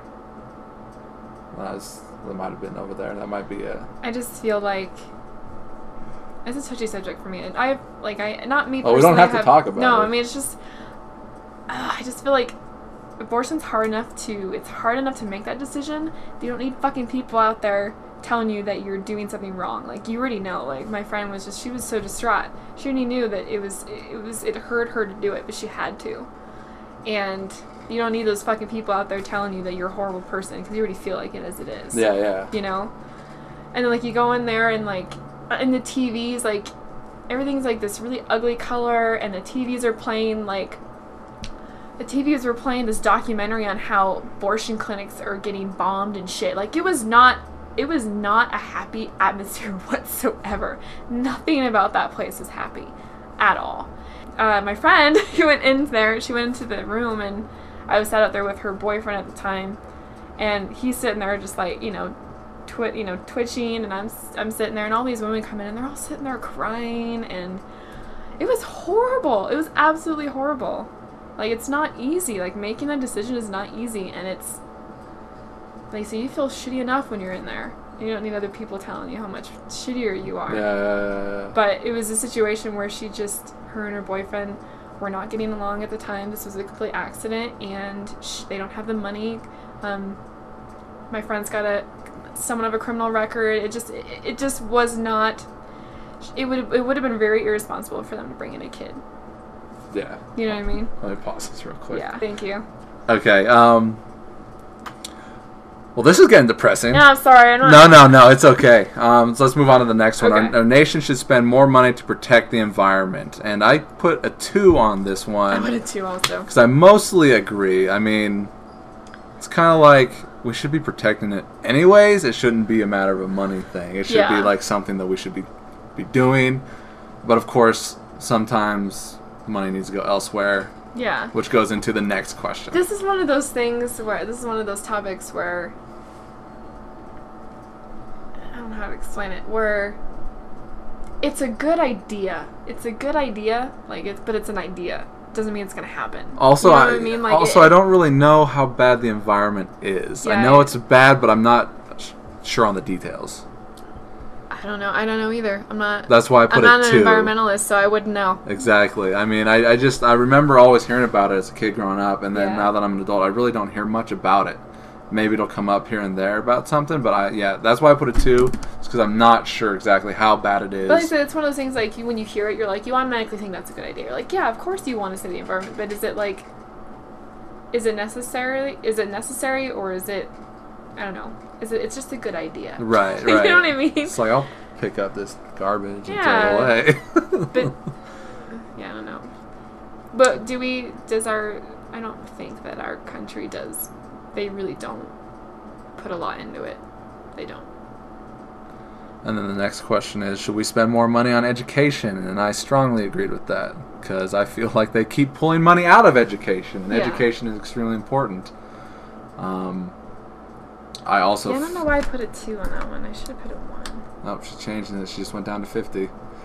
That was that might have been over there. That might be a. I just feel like it's a touchy subject for me. And I like I not me. Oh, we don't personally have to talk about no, it. I mean it's just. Uh, I just feel like abortion's hard enough to. It's hard enough to make that decision. You don't need fucking people out there telling you that you're doing something wrong. Like you already know. Like my friend was just. She was so distraught. She already knew that it was. It was. It hurt her to do it, but she had to. And you don't need those fucking people out there telling you that you're a horrible person because you already feel like it as it is. Yeah, yeah. You know? And then, like, you go in there and, like, in the T Vs, like, everything's, like, this really ugly color, and the T Vs are playing, like, the T Vs were playing this documentary on how abortion clinics are getting bombed and shit. Like, it was not, it was not a happy atmosphere whatsoever. Nothing about that place was happy at all. Uh, my friend, who went in there, she went into the room, and I was sat out there with her boyfriend at the time, and he's sitting there just like, you know, twi- you know, twitching, and I'm I'm sitting there, and all these women come in, and they're all sitting there crying, and it was horrible. It was absolutely horrible. Like, it's not easy. Like, making a decision is not easy, and it's like, so you feel shitty enough when you're in there. You don't need other people telling you how much shittier you are. Yeah, yeah, yeah, yeah. But it was a situation where she just, her and her boyfriend were not getting along at the time. This was a complete accident, and sh- they don't have the money. Um, my friend's got a somewhat of a criminal record. It just, it, it just was not. It would, it would have been very irresponsible for them to bring in a kid. Yeah. You know what I mean? Let me pause this real quick. Yeah. Thank you. Okay. Um. Well, this is getting depressing. No, I'm sorry. I don't No, no, no. It's okay. Um, so let's move on to the next one. Okay. Our, our nation should spend more money to protect the environment, and I put a two on this I one wanted to also. because I mostly agree. I mean, it's kind of like we should be protecting it anyways. It shouldn't be a matter of a money thing. It should Yeah. be like something that we should be be doing. But of course, sometimes money needs to go elsewhere, Yeah. which goes into the next question. This is one of those things where, this is one of those topics where, I don't know how to explain it, where it's a good idea. It's a good idea, like it's, but it's an idea. Doesn't mean it's gonna happen. Also, you know I, what I mean? Like, also it- I don't really know how bad the environment is. I Yeah, know I- it's bad, but I'm not sh- sure on the details. I don't know. I don't know either. I'm not. That's why I put I'm not it an two. environmentalist, so I wouldn't know. Exactly. I mean, I, I just I remember always hearing about it as a kid growing up, and then Yeah. now that I'm an adult, I really don't hear much about it. Maybe it'll come up here and there about something, but I yeah, that's why I put it two. It's because I'm not sure exactly how bad it is. But like I said, it's one of those things, like, you, when you hear it, you're like, you automatically think that's a good idea. You're like, yeah, of course you want to save the environment, but is it like, is it necessarily, is it necessary, or is it, I don't know, is it, it's just a good idea. Right, You right. know what I mean? It's like I'll pick up this garbage and Yeah. throw it away. But, yeah, I don't know. But do we, does our, I don't think that our country does, they really don't put a lot into it. They don't. And then the next question is, should we spend more money on education? And I strongly agreed with that, because I feel like they keep pulling money out of education, and Yeah. education is extremely important. Um, I also... Yeah, I don't know why I put a two on that one. I should have put a one. Oh, she's changing it. She just went down to fifty.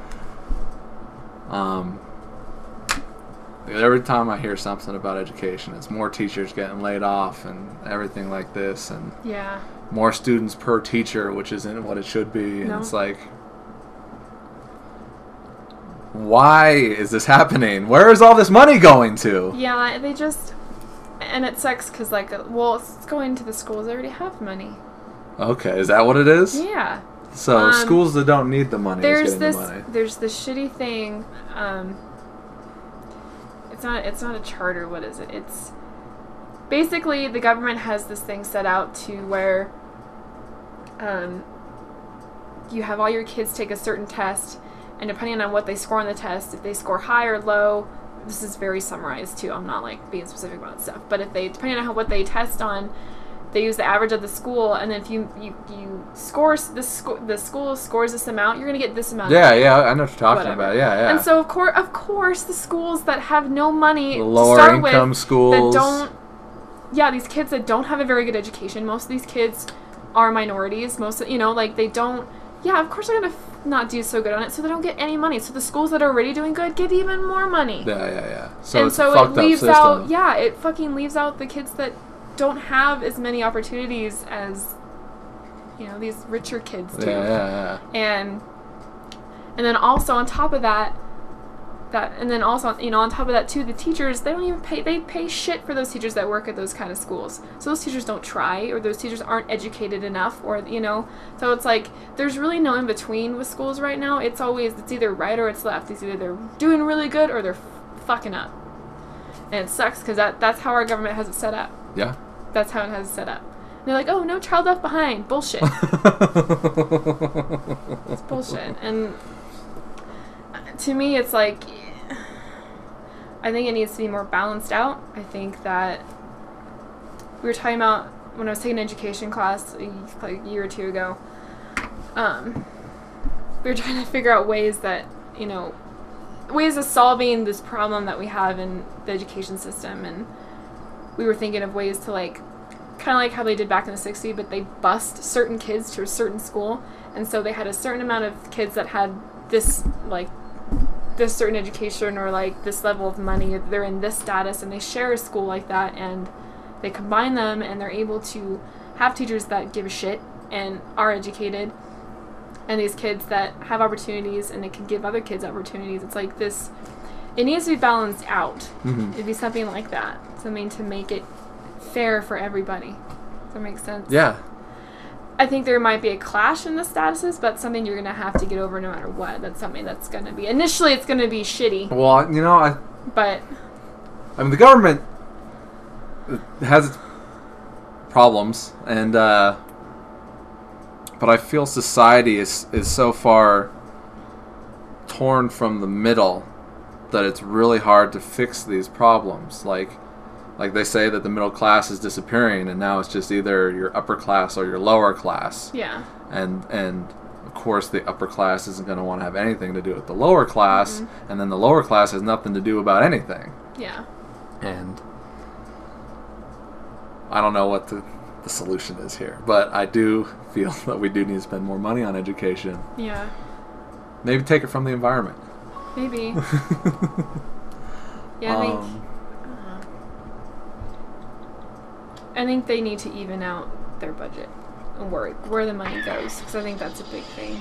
Um, every time I hear something about education, it's more teachers getting laid off and everything like this, and Yeah. more students per teacher, which isn't what it should be. And No. it's like, why is this happening? Where is all this money going to? Yeah, they just, and it sucks because, like, uh, well, it's going to the schools that already have money. Okay, is that what it is? Yeah. So Um, schools that don't need the money There's is getting this, the money. there's this shitty thing. Um, it's not, it's not a charter. What is it? It's basically the government has this thing set out to where, um, you have all your kids take a certain test, and depending on what they score on the test, if they score high or low, this is very summarized too. I'm not like being specific about stuff, but if they, depending on how, what they test on, they use the average of the school, and then if you you, you score the sco- the school scores this amount, you're gonna get this amount. Yeah, yeah, I know what you're talking Whatever. about. Yeah, yeah. And so of course, of course, the schools that have no money the to lower start income with, schools. that don't, yeah, these kids that don't have a very good education. Most of these kids are minorities. Most, of, you know, like they don't. Yeah, of course they're gonna f- not do so good on it, so they don't get any money. So the schools that are already doing good get even more money. Yeah, yeah, yeah. So and it's so a it fucked leaves up system. out, yeah, it fucking leaves out the kids that don't have as many opportunities as, you know, these richer kids do. Yeah, yeah, yeah. And and then also on top of that, that and then also, you know, on top of that too, the teachers, they don't even pay, they pay shit for those teachers that work at those kind of schools. So those teachers don't try, or those teachers aren't educated enough, or, you know, so it's like there's really no in between with schools right now. It's always, it's either right or it's left. It's either they're doing really good or they're f- fucking up. And it sucks because that, that's how our government has it set up. Yeah. That's how it has it set up. And they're like, oh, no child left behind. Bullshit. It's bullshit. And to me, it's like, I think it needs to be more balanced out. I think that we were talking about when I was taking an education class like a year or two ago. Um, we were trying to figure out ways that, you know, ways of solving this problem that we have in the education system, and we were thinking of ways to, like, kind of like how they did back in the sixties, but they bused certain kids to a certain school, and so they had a certain amount of kids that had this, like, this certain education or, like, this level of money, they're in this status, and they share a school like that, and they combine them, and they're able to have teachers that give a shit and are educated, and these kids that have opportunities and they can give other kids opportunities. It's like this, it needs to be balanced out. Mm-hmm. It'd be something like that. Something to make it fair for everybody. Does that make sense? Yeah. I think there might be a clash in the statuses, but something you're going to have to get over no matter what. That's something that's going to be, initially it's going to be shitty. Well, you know, I... But... I mean, the government has its problems, and, uh... but I feel society is, is so far torn from the middle that it's really hard to fix these problems. Like, like they say that the middle class is disappearing, and now it's just either your upper class or your lower class. Yeah. And and of course the upper class isn't going to want to have anything to do with the lower class, mm-hmm. and then the lower class has nothing to do about anything. Yeah. And I don't know what the the solution is here, but I do feel that we do need to spend more money on education. Yeah. Maybe take it from the environment. Maybe. Yeah, I think Um, uh, I think they need to even out their budget and where where the money goes, because I think that's a big thing.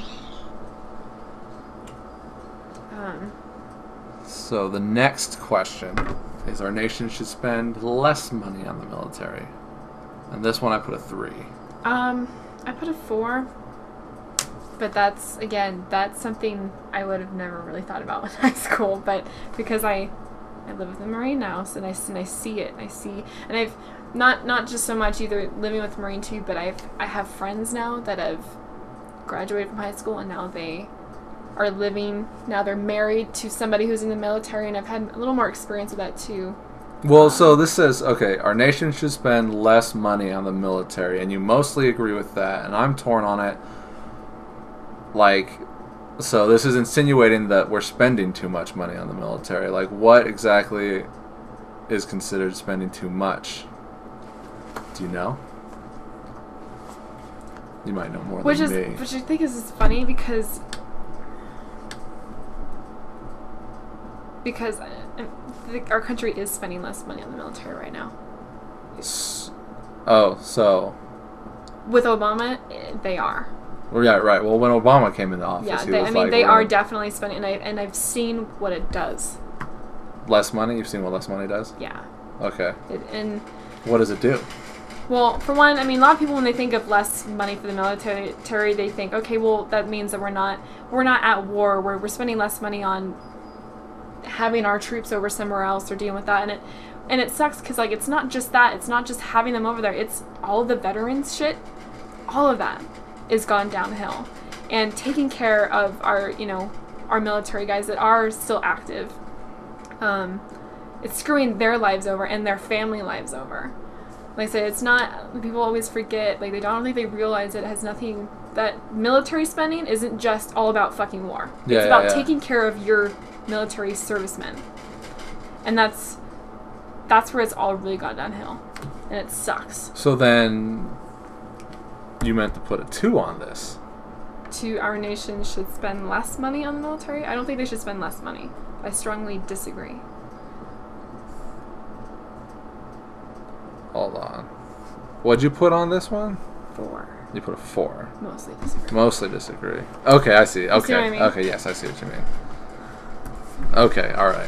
Um. so the next question is: our nation should spend less money on the military. And this one I put a three. Um, I put a four. But that's, again, that's something I would have never really thought about in high school. But because I, I live with a Marine now, so and I, and I see it. I see, and I've not not just so much either living with a Marine too, but I've I have friends now that have graduated from high school, and now they are living. Now they're married to somebody who's in the military, and I've had a little more experience with that too. Well, so this says, okay, our nation should spend less money on the military, and you mostly agree with that, and I'm torn on it. Like, so this is insinuating that we're spending too much money on the military. Like, what exactly is considered spending too much? Do you know? You might know more Which than is, me. which I think is funny because because uh, the, our country is spending less money on the military right now. S- oh, so With Obama, eh, they are. well, yeah, right. Well, when Obama came into office, Yeah, he they, was I mean like, they we're are gonna- definitely spending, and I and I've seen what it does. less money. You've seen what less money does? Yeah, Okay. it, and What does it do? well, for one, I mean, a lot of people when they think of less money for the military, they think, okay, well, that means that we're not we're not at war. We're we're spending less money on having our troops over somewhere else or dealing with that, and it and it sucks because like it's not just that. It's not just having them over there. It's all of the veterans shit. All of that is gone downhill, and taking care of our you know our military guys that are still active. Um, it's screwing their lives over and their family lives over. Like I said, it's not, people always forget, like they don't think they realize it has nothing, that military spending isn't just all about fucking war. Yeah, it's yeah, about yeah. taking care of your military servicemen. And that's, that's where it's all really gone downhill. And it sucks. So then, you meant to put a two on this. To our nation should spend less money on the military? I don't think they should spend less money. I strongly disagree. Hold on. What'd you put on this one? Four. You put a four. Mostly disagree. Mostly disagree. Okay, I see. Okay. see what I mean? Okay, yes, I see what you mean. Okay, alright.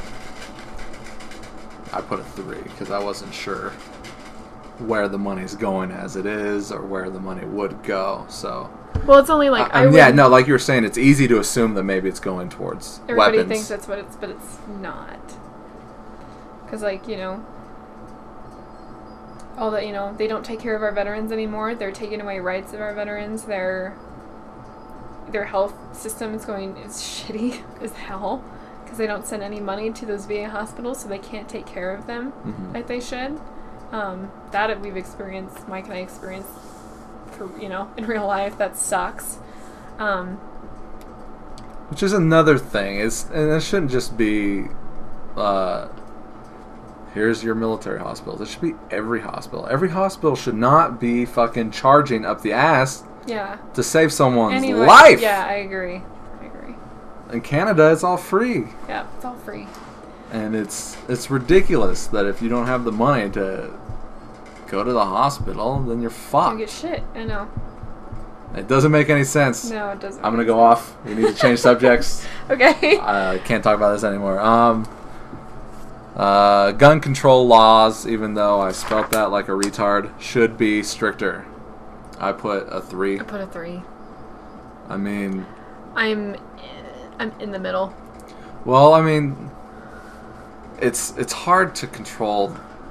I put a three because I wasn't sure where the money's going as it is or where the money would go, so... Well, it's only like, I, I, I would... yeah, no, like you were saying, it's easy to assume that maybe it's going towards Everybody weapons. thinks that's what it's, but it's not. Because, like, you know, all that, you know, they don't take care of our veterans anymore. They're taking away rights of our veterans. Their their health system is going, it's shitty as hell. because they don't send any money to those V A hospitals, so they can't take care of them Mhm. like they should. Um, that we've experienced, Mike and I experienced, for, you know, in real life. That sucks. Um, Which is another thing. Is and it shouldn't just be, uh, here's your military hospitals. It should be every hospital. Every hospital should not be fucking charging up the ass yeah. to save someone's Anyway, life. yeah, I agree. I agree. In Canada, it's all free. Yeah, it's all free. And it's it's ridiculous that if you don't have the money to go to the hospital, then you're You fucked. get shit. I know. It doesn't make any sense. No, it doesn't. I'm gonna go off. We need to change subjects. Okay. I can't talk about this anymore. Um, uh, gun control laws, even though I spelt that like a retard, should be stricter. I put a three. I put a three. I mean, I'm, I'm in the middle. well, I mean, it's it's hard to control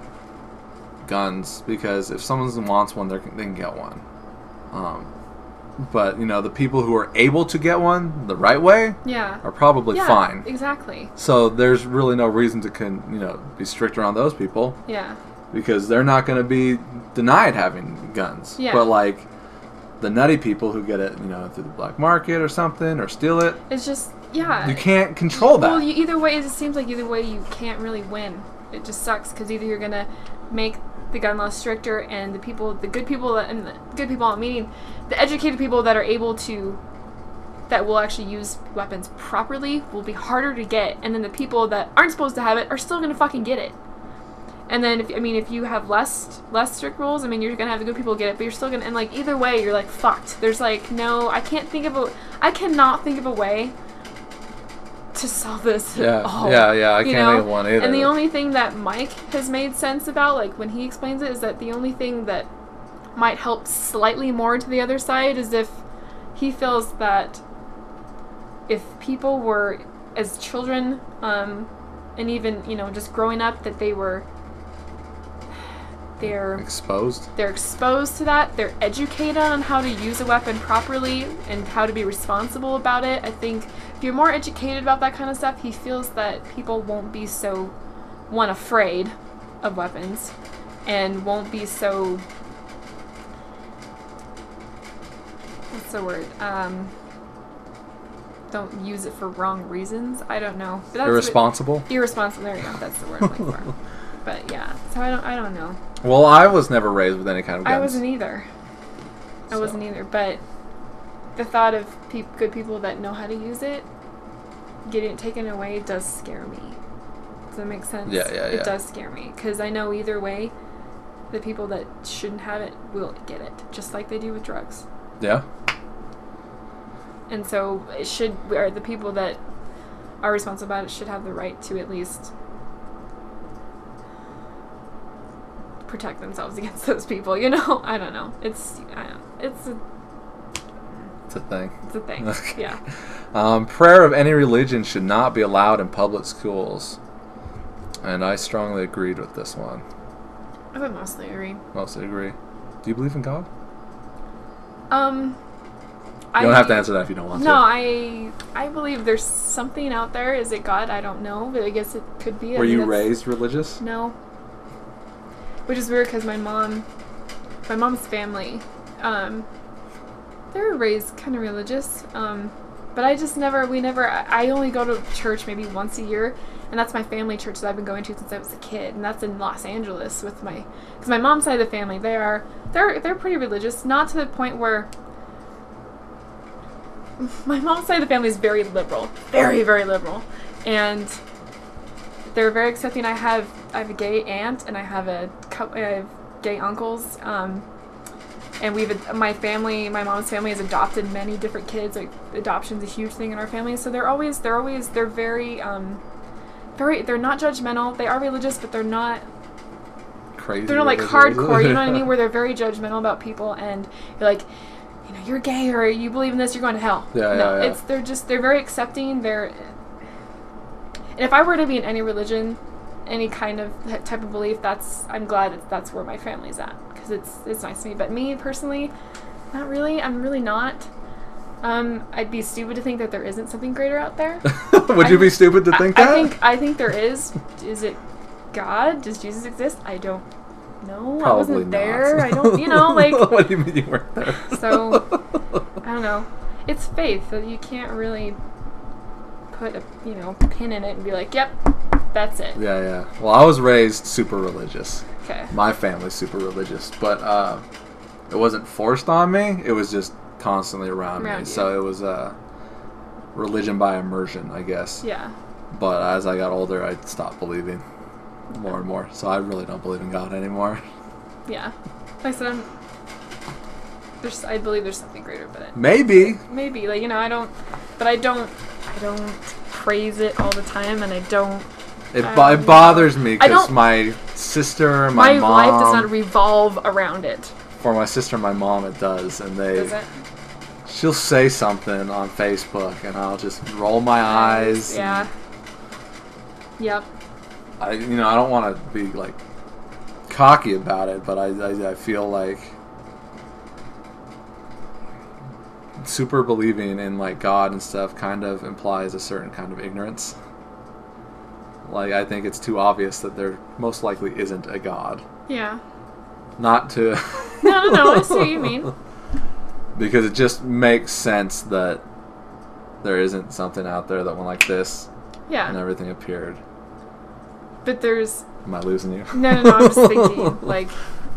guns because if someone wants one, they can, they can get one. Um, but you know, the people who are able to get one the right way Yeah. are probably yeah, fine. Exactly. So there's really no reason to con, you know be strict around those people Yeah. because they're not going to be denied having guns. Yeah. But like the nutty people who get it, you know, through the black market or something or steal it, It's just yeah. you can't control that. Well, you, either way, it just seems like either way you can't really win. It just sucks because either you're gonna make the gun laws stricter, and the people, the good people, that, and the good people I'm meeting, the educated people that are able to, that will actually use weapons properly, will be harder to get, and then the people that aren't supposed to have it are still gonna fucking get it. And then, if I mean, if you have less less strict rules, I mean, you're gonna have the good people get it, but you're still gonna, and like either way, you're like fucked. There's like no, I can't think of a, I cannot think of a way to solve this. Yeah, at all, yeah, yeah, I you can't know? think of one either. And the only thing that Mike has made sense about, like when he explains it, is that the only thing that might help slightly more to the other side is if he feels that if people were, as children, um, and even, you know, just growing up, that they were, they're Exposed. they're exposed to that, they're educated on how to use a weapon properly and how to be responsible about it. I think if you're more educated about that kind of stuff, he feels that people won't be so, one, afraid of weapons, and won't be so, what's the word, um, don't use it for wrong reasons. I don't know. But that's Irresponsible. What, irresponsible. There you go. That's the word I'm looking for. But yeah, so I don't. I don't know. Well, I was never raised with any kind of guns. I wasn't either. I So. wasn't either. But the thought of pe- good people that know how to use it getting it taken away does scare me. Does that make sense? Yeah, yeah, yeah. It does scare me because I know either way, the people that shouldn't have it will get it, just like they do with drugs. Yeah. And so it should, or the people that are responsible about it should have the right to at least protect themselves against those people, you know? I don't know. It's, I don't, it's a, It's a thing. it's a thing. Okay. Yeah. Um, prayer of any religion should not be allowed in public schools. And I strongly agreed with this one. I would mostly agree. Mostly agree. Do you believe in God? Um, You I don't have to answer that if you don't want No, to. I I believe there's something out there. Is it God? I don't know, but I guess it could be. I Were mean, you that's- raised religious? No. Which is weird because my mom, my mom's family, um, they were raised kind of religious. Um, but I just never, we never, I I only go to church maybe once a year, and that's my family church that I've been going to since I was a kid, and that's in Los Angeles with my, because my mom's side of the family, they are, they're, they're pretty religious, not to the point where, my mom's side of the family is very liberal, very, very liberal, and they're very accepting. I have I have a gay aunt and I have a couple, I have gay uncles, um, and we've my family, my mom's family has adopted many different kids. Like adoption's a huge thing in our family, so they're always they're always they're very um, very they're not judgmental. They are religious, but they're not Crazy. they're not like religious. hardcore. You know what I mean? Where they're very judgmental about people, and you're like, you know, you're gay or you believe in this, you're going to hell. Yeah, no, yeah, yeah. it's they're just they're very accepting. They're and if I were to be in any religion, any kind of type of belief, that's I'm glad it's, that's where my family's at because it's it's nice to me. But me personally, not really. I'm really not. Um, I'd be stupid to think that there isn't something greater out there. Would I, you be stupid to think I, that? I think I think there is. Is it God? Does Jesus exist? I don't know. Probably I wasn't not. there. I don't. You know, like. What do you mean you weren't there? So, I don't know. It's faith that you can't really put a you know pin in it and be like, yep, that's it. Yeah, yeah. Well, I was raised super religious. Okay. My family's super religious, but uh, it wasn't forced on me. It was just constantly around, Around me. you. So it was uh, religion by immersion, I guess. Yeah. But as I got older, I stopped believing more and more. So I really don't believe in God anymore. Yeah. Like I said, I'm, there's, I believe there's something greater, but it, Maybe. maybe like you know I don't, but I don't, I don't praise it all the time, and I don't. It, I bo- it don't bothers know. me I because don't- my sister, my, My mom, life does not revolve around it. for my sister and my mom, it does, and they, Does it? she'll say something on Facebook, and I'll just roll my eyes. Yeah. Yep. I, you know, I don't want to be like cocky about it, but I, I, I feel like super believing in like God and stuff kind of implies a certain kind of ignorance. Like, I think it's too obvious that there most likely isn't a God. Yeah. Not to... No, no, no. I see what you mean. Because it just makes sense that there isn't something out there that went like this and Yeah. everything appeared. But there's Am I losing you? no, no, no. I'm just thinking like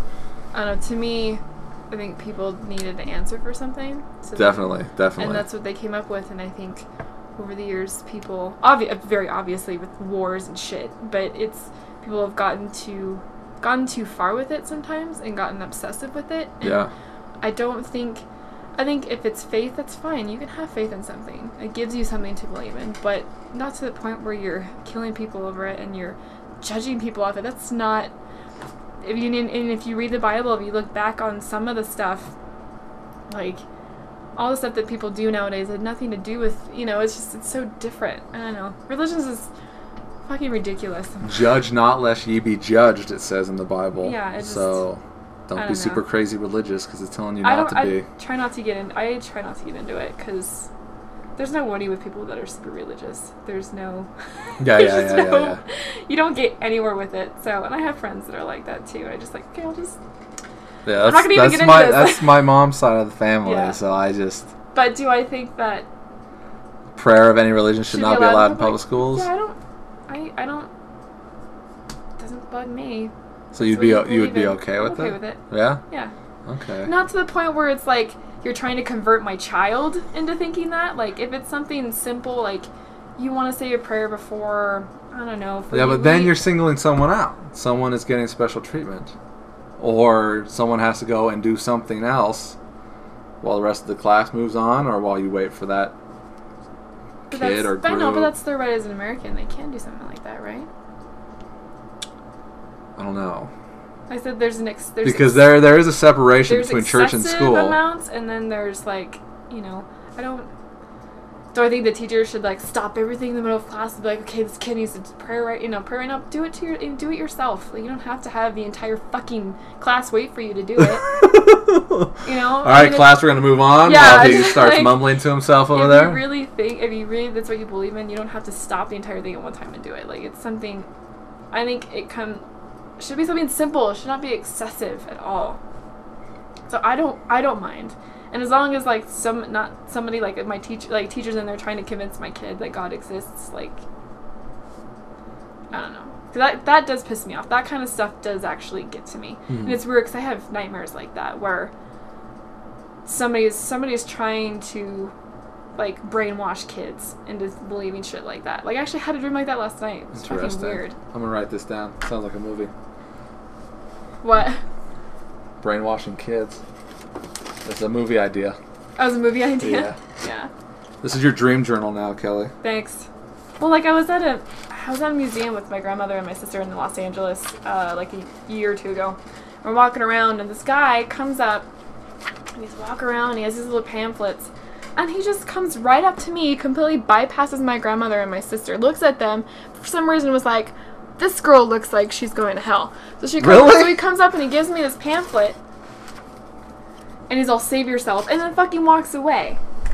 I don't know. To me, I think people needed an answer for something. So Definitely, definitely. And that's what they came up with. And I think over the years, people, obvi- very obviously with wars and shit, but it's people have gotten too, gotten too far with it sometimes and gotten obsessive with it. And Yeah. I don't think, I think if it's faith, that's fine. You can have faith in something. It gives you something to believe in, but not to the point where you're killing people over it and you're judging people off it. That's not. If you and if you read the Bible, if you look back on some of the stuff, like all the stuff that people do nowadays had nothing to do with, you know, it's just, it's so different. I don't know. Religion is fucking ridiculous. Judge not lest ye be judged, it says in the Bible. Yeah, it just- so don't I be don't super know. crazy religious because it's telling you I not don't. to I be. try not to get in. I try not to get into it because there's no money with people that are super religious. There's no. Yeah, there's yeah, just yeah, no- yeah, yeah. You don't get anywhere with it. So, and I have friends that are like that too. I just like, okay, I'll just. Yeah, I'm that's, not gonna even that's get into my this. that's my mom's side of the family. Yeah. So I just But do I think that prayer of any religion should, should not be allowed in public schools. Yeah, I don't. I I don't. Doesn't bug me. So you'd That's be what you would believe be in. okay I'm with okay it? with it. Yeah. Yeah. Okay. Not to the point where it's like you're trying to convert my child into thinking that. Like, if it's something simple, like you want to say a prayer before, I don't know. For Yeah, you but then eat- you're singling someone out. Someone is getting special treatment, or someone has to go and do something else while the rest of the class moves on, or while you wait for that but kid that's, or but group. no, but that's their right as an American. They can do something like that, right? I don't know. I said there's an ex- there's Because ex- there there is a separation there's between church and excessive school. amounts, and then there's like, you know, I don't. Do I think the teacher should like stop everything in the middle of class and be like, okay, this kid needs to pray right, you know, pray right now. Do it to your, do it yourself. Like, you don't have to have the entire fucking class wait for you to do it. You know. All right, class, we're gonna move on. Yeah, while he just starts like- mumbling to himself over if there. you really think, if you really that's what you believe in, you don't have to stop the entire thing at one time and do it. Like, it's something. I think it come should be something simple. It should not be excessive at all. So I don't I don't mind. And as long as like some not somebody like my teacher like teachers in there trying to convince my kid that God exists, like I don't know. 'Cause that that does piss me off. That kind of stuff does actually get to me. Mhm. And it's weird because I have nightmares like that where somebody's somebody's trying to like brainwash kids into believing shit like that. Like I actually had a dream like that last night. It's fucking Interesting. weird. I'm gonna write this down. Sounds like a movie. What? Brainwashing kids. That's a movie idea. That was a movie idea. Yeah. Yeah. This is your dream journal now, Kelly. Thanks. Well, like I was at a, I was at a museum with my grandmother and my sister in Los Angeles, uh, like a year or two ago. We're walking around, and this guy comes up, and he's walking around, and he has these little pamphlets, and he just comes right up to me, completely bypasses my grandmother and my sister, looks at them, for some reason was like, this girl looks like she's going to hell. So she comes, Really? so he comes up and he gives me this pamphlet, and he's all, save yourself, and then fucking walks away.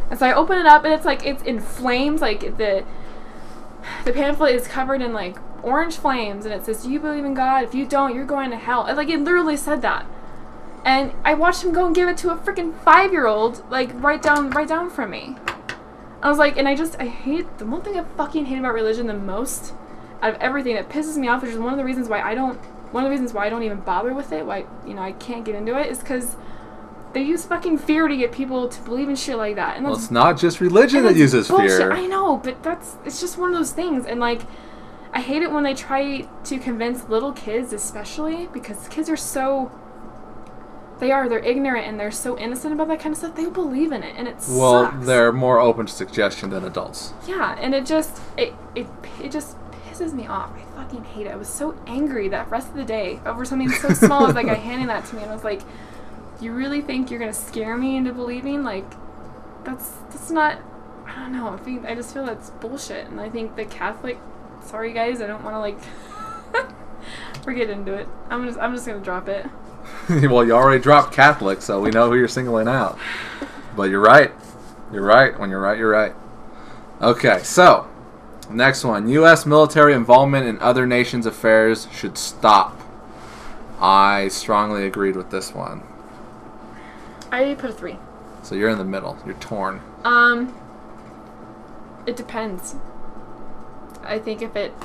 And so I open it up, and it's like it's in flames. Like the the pamphlet is covered in like orange flames, and it says, "Do you believe in God? If you don't, you're going to hell." And, like it literally said that. And I watched him go and give it to a freaking five-year-old, like right down, right down from me. I was like, and I just, I hate, the one thing I fucking hate about religion the most, out of everything that pisses me off, which is one of the reasons why I don't, one of the reasons why I don't even bother with it, why, you know, I can't get into it, is because they use fucking fear to get people to believe in shit like that. And well, it's not just religion that uses bullshit. fear. I know, but that's, it's just one of those things. And like, I hate it when they try to convince little kids, especially, because kids are so... They are. They're ignorant, and they're so innocent about that kind of stuff. They believe in it, and it well, sucks. they're more open to suggestion than adults. Yeah, and it just it, it it just pisses me off. I fucking hate it. I was so angry that rest of the day over something so small as like a guy handing that to me, and I was like, "You really think you're gonna scare me into believing? Like, that's that's not. I don't know. I think I just feel that's bullshit, and I think the Catholic. Sorry, guys. I don't want to like. We're getting into it. I'm just I'm just gonna drop it. Well, you already dropped Catholic, so we know who you're singling out. But you're right. You're right. When you're right, you're right. Okay, so, next one. U S military involvement in other nations' affairs should stop. I strongly agreed with this one. I put a three. So you're in the middle. You're torn. Um, it depends. I think if it...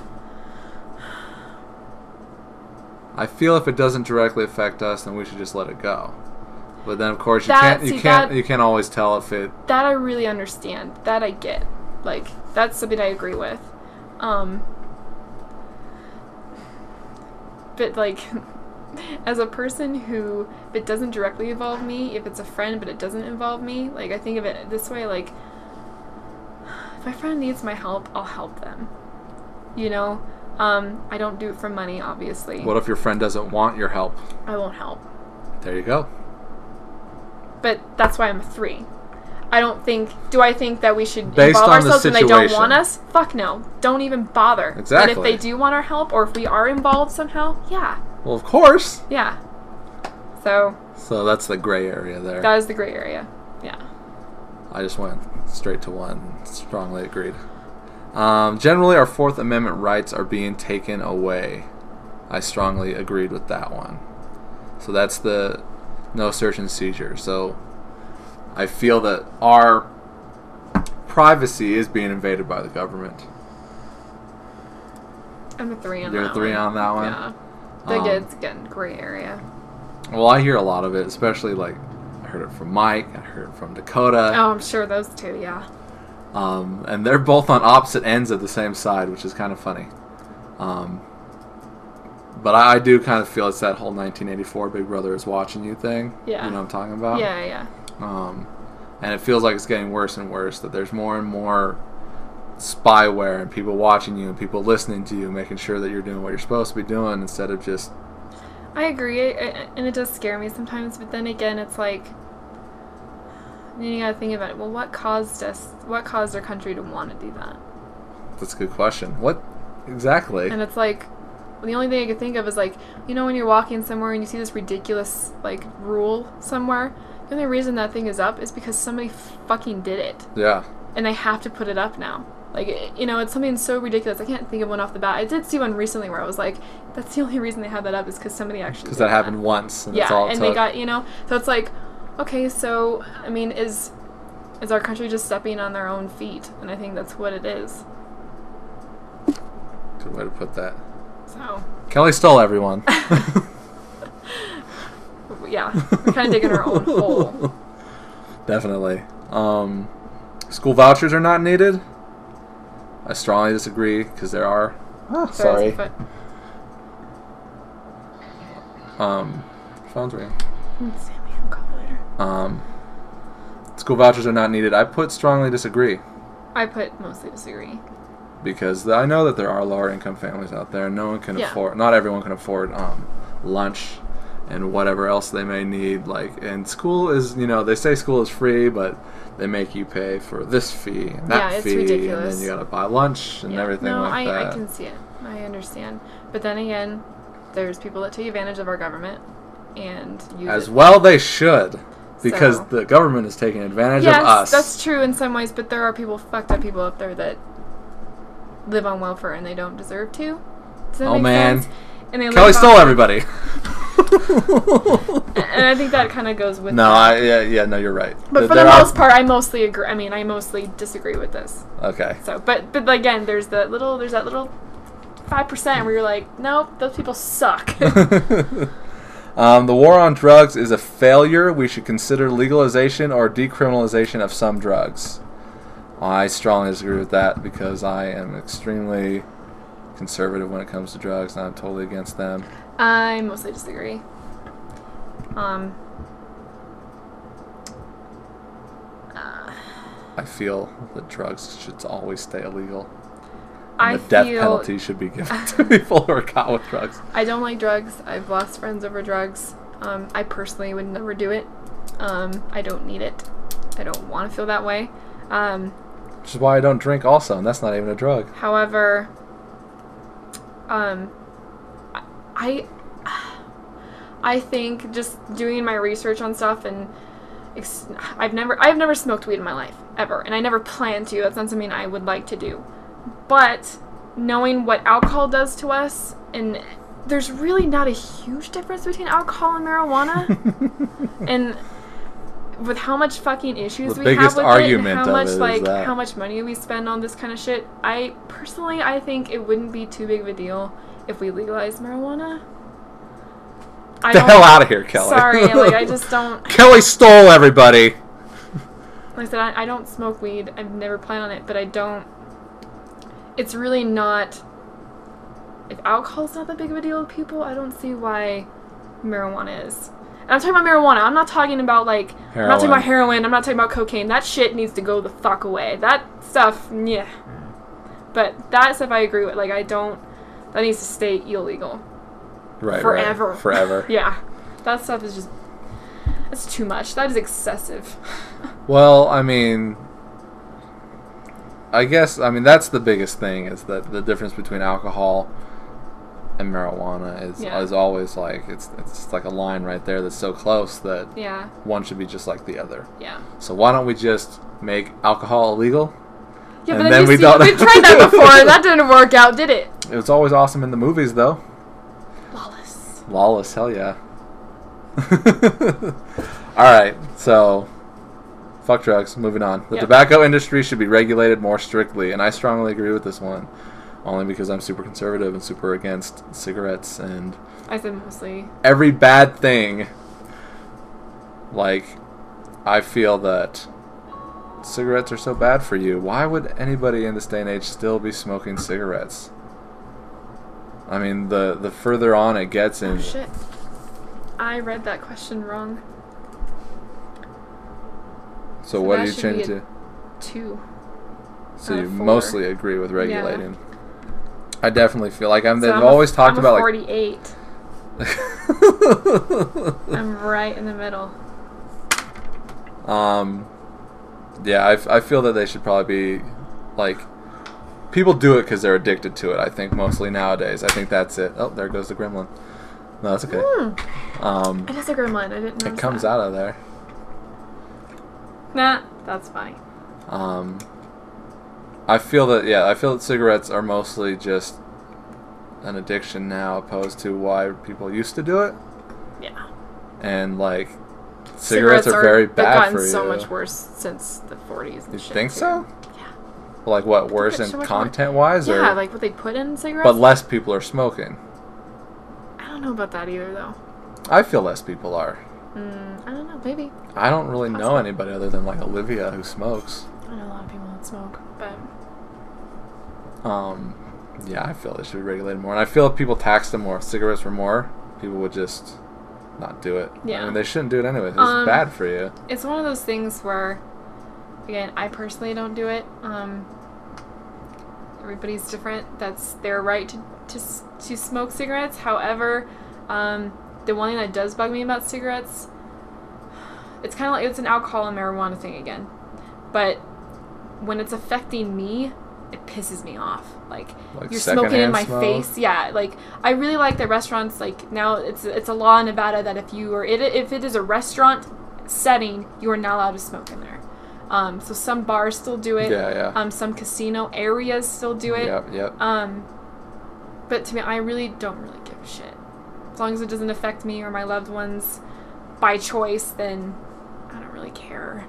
I feel if it doesn't directly affect us, then we should just let it go. But then, of course, you That- can't you see, can't that- you can't always tell if it. That I really understand. That I get. Like, that's something I agree with. Um, but, like, as a person who, if it doesn't directly involve me, if it's a friend but it doesn't involve me, like, I think of it this way, like, if my friend needs my help, I'll help them. You know? Um, I don't do it for money, obviously. What if your friend doesn't want your help? I won't help. There you go. But that's why I'm a three. I don't think... Do I think that we should Based involve on the ourselves when they don't situation. want us? Fuck no. Don't even bother. Exactly. But if they do want our help, or if we are involved somehow, yeah. Well, of course. Yeah. So, So that's the gray area there. that is the gray area. Yeah. I just went straight to one. Strongly agreed. Um, generally, our Fourth Amendment rights are being taken away. I strongly agreed with that one. So that's the no search and seizure. So I feel that our privacy is being invaded by the government. I'm a three on You're that a three one. on that one? Yeah. The Um, kids, again, gray area. Well, I hear a lot of it, especially like I heard it from Mike, I heard it from Dakota. Oh, I'm sure those two, yeah. Um, and they're both on opposite ends of the same side, which is kind of funny. Um, but I, I do kind of feel it's that whole nineteen eighty-four Big Brother is watching you thing. Yeah. You know what I'm talking about? Yeah, yeah. Um, and it feels like it's getting worse and worse, that there's more and more spyware and people watching you and people listening to you, making sure that you're doing what you're supposed to be doing instead of just... I agree, I- I- and it does scare me sometimes, but then again, it's like... Then you gotta think about it. Well, what caused us... What caused our country to want to do that? That's a good question. What exactly? And it's like... The only thing I could think of is like... You know when you're walking somewhere and you see this ridiculous, like, rule somewhere? The only reason that thing is up is because somebody fucking did it. Yeah. And they have to put it up now. Like, it- you know, it's something so ridiculous. I can't think of one off the bat. I did see one recently where I was like, that's the only reason they have that up is because somebody actually Because did that happened once, and that's Yeah, all it and took. they got, you know, so it's like, okay, so, I mean, is is our country just stepping on their own feet? And I think that's what it is. Good way to put that. So, Kelly stole everyone. yeah, we're kind of digging our own hole. Definitely. Um, school vouchers are not needed. I strongly disagree because there are. Oh, sorry. But, Um, phone's ringing. Sammy, I'll call later. Um, school vouchers are not needed. I put strongly disagree I put mostly disagree. because I know that there are lower income families out there. And no one can Yeah. afford. Not everyone can afford um, lunch and whatever else they may need. Like, and school is, you know, they say school is free, but they make you pay for this fee and that Yeah, it's fee, ridiculous. and then you gotta buy lunch and Yeah. everything no, like I, that. I can see it. I understand. But then again, there's people that take advantage of our government and use As it. well, they should. Because So- the government is taking advantage yes, of us. that's true in some ways, but there are people, fucked up people up there that live on welfare and they don't deserve to. Does that Oh, make man. sense? And they live Kelly off stole of- everybody. And I think that kind of goes with No, that. I yeah yeah no, you're right. But Th- for the there are- most part, I mostly agree. I mean, I mostly disagree with this. Okay. So, but but again, there's that little, there's that little five percent where you're like, nope, those people suck. um, the war on drugs is a failure. We should consider legalization or decriminalization of some drugs. I strongly disagree with that because I am extremely conservative when it comes to drugs, and I'm totally against them. I mostly disagree. Um. Uh, I feel that drugs should always stay illegal. I And the death feel penalty should be given to people who are caught with drugs. I don't like drugs. I've lost friends over drugs. Um, I personally would never do it. Um, I don't need it. I don't want to feel that way. Um, Which is why I don't drink also, and that's not even a drug. however, um, I I think just doing my research on stuff and ex- I've never I've never smoked weed in my life ever, and I never plan to. That's not something I would like to do. But knowing what alcohol does to us, and there's really not a huge difference between alcohol and marijuana, and with how much fucking issues The we have biggest with argument it, and how of much it is like that. how much money we spend on this kind of shit, I personally I think it wouldn't be too big of a deal if we legalized marijuana. I the don't- hell out of here, Kelly. Sorry, like I just don't. Kelly stole everybody. Like I said, I, I don't smoke weed. I've never planned on it, but I don't. It's really not. If alcohol's not that big of a deal to people, I don't see why marijuana is. And I'm talking about marijuana. I'm not talking about like. I'm not talking Heroin. about heroin. I'm not talking about cocaine. That shit needs to go the fuck away. That stuff, yeah. But that stuff I agree with. Like I don't. That needs to stay illegal. Right, Forever. Right. Forever. Yeah. That stuff is just. That's too much. That is excessive. Well, I mean, I guess, I mean, that's the biggest thing is that the difference between alcohol and marijuana is Yeah. is always like, it's it's just like a line right there that's so close that Yeah. one should be just like the other. Yeah. So why don't we just make alcohol illegal? Yeah, And but then then, you we see, don't- we tried that before. That didn't work out, did it? It was always awesome in the movies, though. Lawless. Lawless, hell yeah. Alright, so fuck drugs, moving on. The Yep. tobacco industry should be regulated more strictly, and I strongly agree with this one. Only because I'm super conservative and super against cigarettes and I said mostly. every bad thing. Like, I feel that cigarettes are so bad for you. Why would anybody in this day and age still be smoking cigarettes? I mean, the, the further on it gets in... Oh shit. I read that question wrong. So, So what that do you should change be it a to? Two. So uh, you four. mostly agree with regulating. I definitely feel like I'm. So They've I'm a- always talked I'm a about forty-eight. like. I'm right in the middle. um, yeah, I, I feel that they should probably be like. People do it because they're addicted to it. I think mostly nowadays. I think that's it. Oh, there goes the gremlin. No, that's okay. Hmm. Um, It is a gremlin. I didn't know. it comes out of there. Nah, that's fine. Um, I feel that yeah, I feel that cigarettes are mostly just an addiction now, opposed to why people used to do it. Yeah. And like, cigarettes, are, are very they've bad gotten for you. so much worse since the forties. And You shit, think too. so? Yeah. Like what, worse put in so much more- content wise, Yeah, or like what they put in cigarettes. but less people are smoking. I don't know about that either, though. I feel less people are. Mm, I don't know. Maybe. I don't really know Possible. anybody other than like Olivia who smokes. I know a lot of people that smoke, but Um, yeah, I feel they should be regulated more, and I feel if people taxed them more, if cigarettes were more, people would just not do it. Yeah. I mean, they shouldn't do it anyway. It's Um, bad for you. it's one of those things where, again, I personally don't do it. Um, everybody's different. That's their right to to s- to smoke cigarettes. However, um, the one thing that does bug me about cigarettes, it's kind of like it's an alcohol and marijuana thing again, but when it's affecting me, it pisses me off. Like, Like you're smoking in secondhand my smoke? face. Yeah, like I really like the restaurants. Like now, it's it's a law in Nevada that if you are it if it is a restaurant setting, you are not allowed to smoke in there. Um, so some bars still do it. Yeah, yeah. Um, some casino areas still do it. Yep, yep. Um, but to me, I really don't really give a shit. As long as it doesn't affect me or my loved ones by choice, then I don't really care.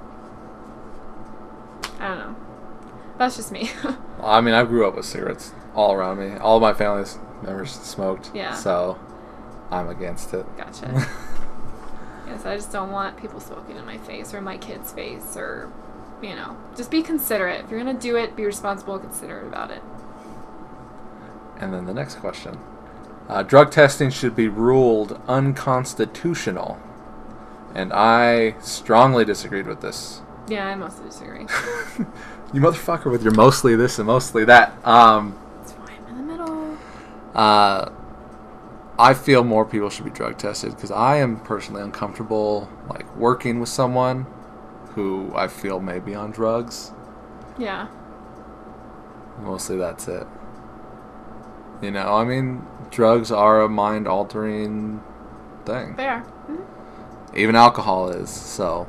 I don't know. That's just me. I mean, I grew up with cigarettes all around me. All of my family's members smoked. Yeah. So I'm against it. Gotcha. Yes, I just don't want people smoking in my face or in my kid's face, or, you know, just be considerate. If you're going to do it, be responsible and considerate about it. And then the next question. Uh, drug testing should be ruled unconstitutional. And I strongly disagreed with this. Yeah, I mostly disagree. You motherfucker with your mostly this and mostly that. Um, It's fine in the middle. uh, I feel more people should be drug tested because I am personally uncomfortable, like, working with someone who I feel may be on drugs. Yeah. Mostly that's it. You know, I mean, drugs are a mind-altering thing. Fair. Mhm. Even alcohol is, so...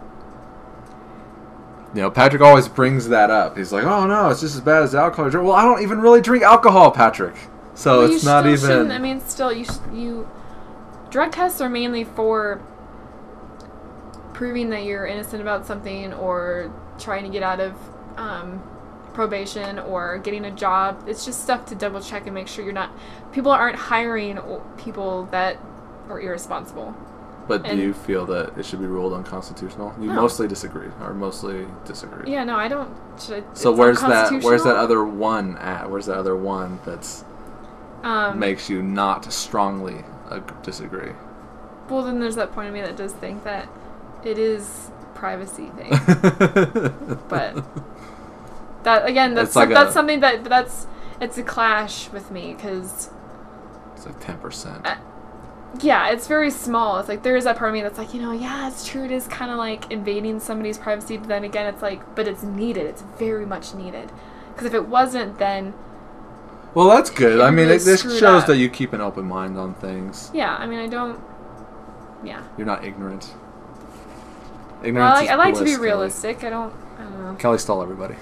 You know, Patrick always brings that up. He's like, oh, no, it's just as bad as alcohol. Well, I don't even really drink alcohol, Patrick. So Well, you it's not still even... shouldn't- I mean, still, you sh- you drug tests are mainly for proving that you're innocent about something or trying to get out of um, probation or getting a job. It's just stuff to double check and make sure you're not... People aren't hiring o- people that are irresponsible. But do and- you feel that it should be ruled unconstitutional? You No. mostly disagree, or mostly disagree. Yeah, no, I don't... Should I, So it's where's that? Where's that unconstitutional. other one at? Where's that other one that's Um, makes you not strongly ag- disagree? Well, then there's that point of me that does think that it is a privacy thing. But that again, that's It's like that's a- something that that's it's a clash with me because It's like ten percent. Uh, yeah, it's very small. It's like there is that part of me that's like, you know, yeah, it's true. It is kind of like invading somebody's privacy, but then again, it's like, but it's needed. It's very much needed because if it wasn't, then Well, that's good. It I mean, really it, this screwed shows up. that you keep an open mind on things. yeah, I mean, I don't. Yeah. You're not ignorant. Well, Ignorance I like, is I like to bliss, be Kelly. realistic. I don't. I don't know. Kelly stole everybody.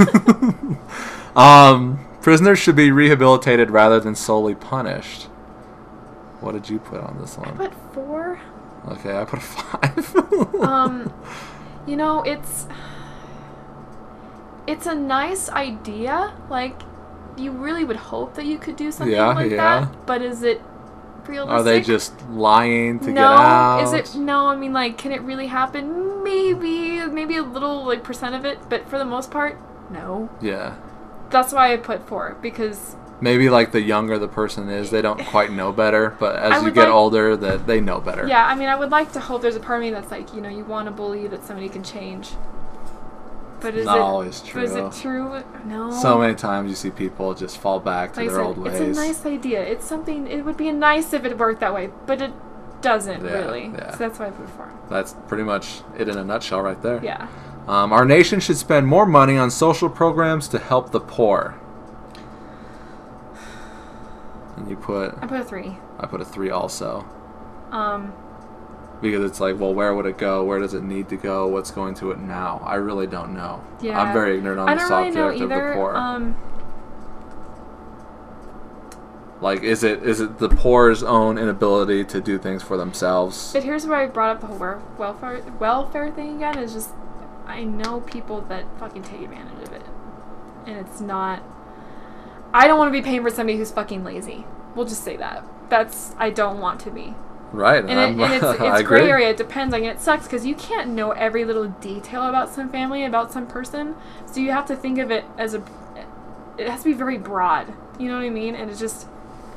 um, prisoners should be rehabilitated rather than solely punished. What did you put on this I one? put four. Okay, I put a five. um, you know, it's it's a nice idea. Like, you really would hope that you could do something Yeah, like yeah. that. But is it realistic? Are they just lying to no? get out? Is it no? I mean, like, can it really happen? Maybe, maybe a little like percent of it, but for the most part, no. Yeah. That's why I put four because Maybe like the younger the person is, they don't quite know better. But I as you would get like- older, that they know better. yeah, I mean, I would like to hope there's a part of me that's like, you know, you want to believe that somebody can change. But is Not it always But is true. it true? No. So many times you see people just fall back to Like I their said, old ways. it's a nice idea. It's something. It would be nice if it worked that way, but it doesn't Yeah, really. yeah. So that's why I put four. That's pretty much it in a nutshell right there. Yeah. Um, our nation should spend more money on social programs to help the poor. And you put, I put a three. I put a three also. Um. Because it's like, well, where would it go? Where does it need to go? What's going to it now? I really don't know. Yeah. I'm very ignorant on I the don't really subject know of either. the poor. Um. Like, is it is it the poor's own inability to do things for themselves? But here's where I brought up the whole wel- welfare welfare thing again. Is just I know people that fucking take advantage of it, and it's not. I don't want to be paying for somebody who's fucking lazy. We'll just say that. That's I don't want to be. Right. And, it, I'm- and it's, I it's gray agree. area. It depends. Like, it sucks because you can't know every little detail about some family, about some person. So you have to think of it as a. It has to be very broad. You know what I mean? And it's just.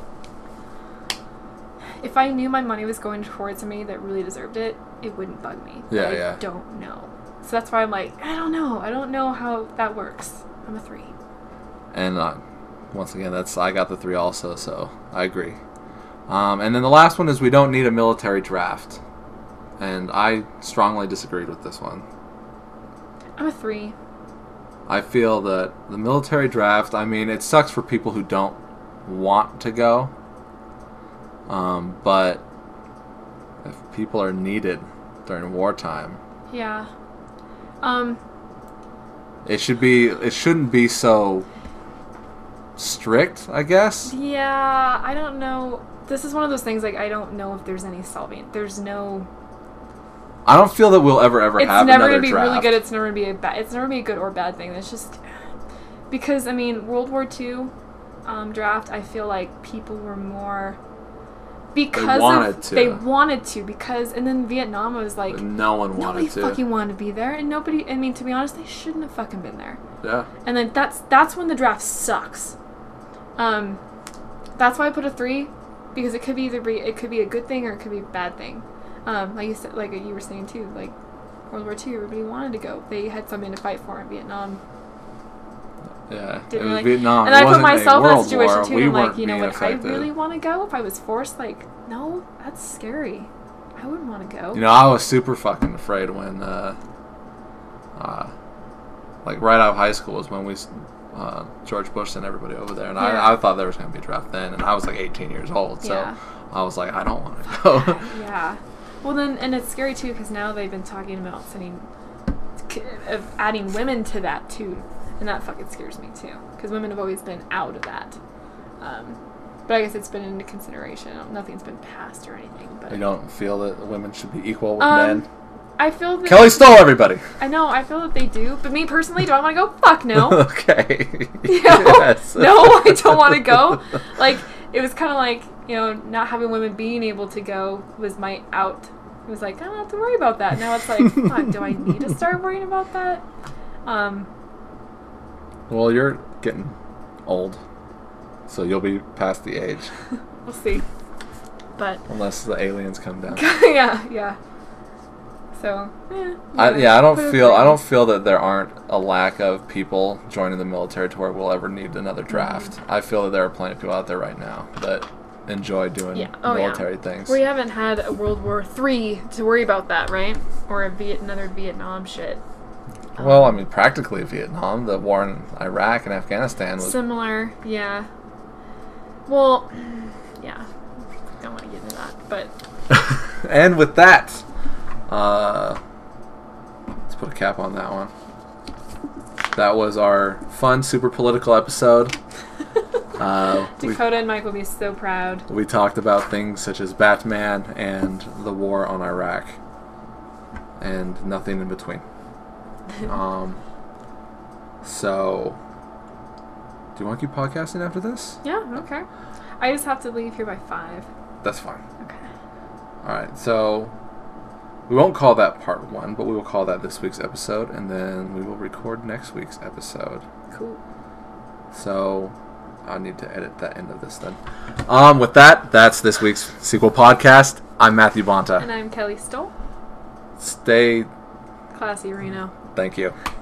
If I knew my money was going towards somebody that really deserved it, it wouldn't bug me. But Yeah, I yeah. don't know. So that's why I'm like, I don't know. I don't know how that works. I'm a three. And uh, once again, that's I got the three also, so I agree. Um, and then the last one is we don't need a military draft, and I strongly disagreed with this one. I'm a three. I feel that the military draft, I mean, it sucks for people who don't want to go, um, but if people are needed during wartime. Yeah. Um. It should be. It shouldn't be so strict, I guess. Yeah, I don't know. This is one of those things, like, I don't know if there's any solving. There's no... I don't feel that we'll ever, ever It's have never another going to be draft. really good. It's never going to be a bad... It's never going to be a good or bad thing. It's just... Because, I mean, World War Two um, draft, I feel like people were more... Because They wanted of, to. They wanted to, because... And then Vietnam was like... But no one wanted Nobody to. fucking wanted to be there, and nobody... I mean, to be honest, they shouldn't have fucking been there. Yeah. And then that's that's when the draft sucks. Um, that's why I put a three, because it could be either be it could be a good thing or it could be a bad thing. Um, like you said, like you were saying too, like World War Two, everybody wanted to go. They had something to fight for in Vietnam. Yeah. It Didn't was really- Vietnam. And It I put wasn't a myself in that world situation war. too. We And I'm weren't like, you know, being would I affected. really want to go if I was forced? Like, no, that's scary. I wouldn't want to go. You know, I was super fucking afraid when, uh, uh, like right out of high school was when we, uh, George Bush sent everybody over there, and Yeah. I, I thought there was going to be a draft then, and I was like eighteen years old, so Yeah. I was like, I don't want to go. Yeah. Well, then, and it's scary too because now they've been talking about sending, of adding women to that too, and that fucking scares me too because women have always been out of that. Um, but I guess it's been into consideration. Nothing's been passed or anything. But You don't feel that women should be equal with Um, men? I feel that Kelly stole everybody. I know. I feel that they do. But me personally, do I want to go? Fuck no. Okay. No, Yes. no, I don't want to go. Like, it was kind of like, you know, not having women being able to go was my out. It was like, I don't have to worry about that. Now it's like, fuck, do I need to start worrying about that? Um, Well, you're getting old, so you'll be past the age, we'll see. But, unless the aliens come down. yeah, yeah. So, eh, I, yeah, I don't Put a feel I three. don't feel that there aren't a lack of people joining the military to where we'll ever need another draft. Mm-hmm. I feel that there are plenty of people out there right now that enjoy doing Yeah. Oh, yeah. military things. We haven't had a World War Three to worry about that, right? Or a Viet- another Vietnam shit. Well, I Um, mean, practically Vietnam, the war in Iraq and Afghanistan was. Similar, yeah. Well, yeah. Don't want to get into that, but And with that, uh, let's put a cap on that one. That was our fun, super political episode. Uh, we, Dakota and Mike will be so proud. we talked about things such as Batman and the war on Iraq, and nothing in between. Um, so, do you want to keep podcasting after this? Yeah, okay. I just have to leave here by five. That's fine. Okay. Alright, so we won't call that part one, but we will call that this week's episode, and then we will record next week's episode. Cool. So I need to edit that end of this then. Um, with that, that's this week's sequel podcast. I'm Matthew And Bonta. I'm Kelly Stoll. Stay. Classy Reno. Thank you.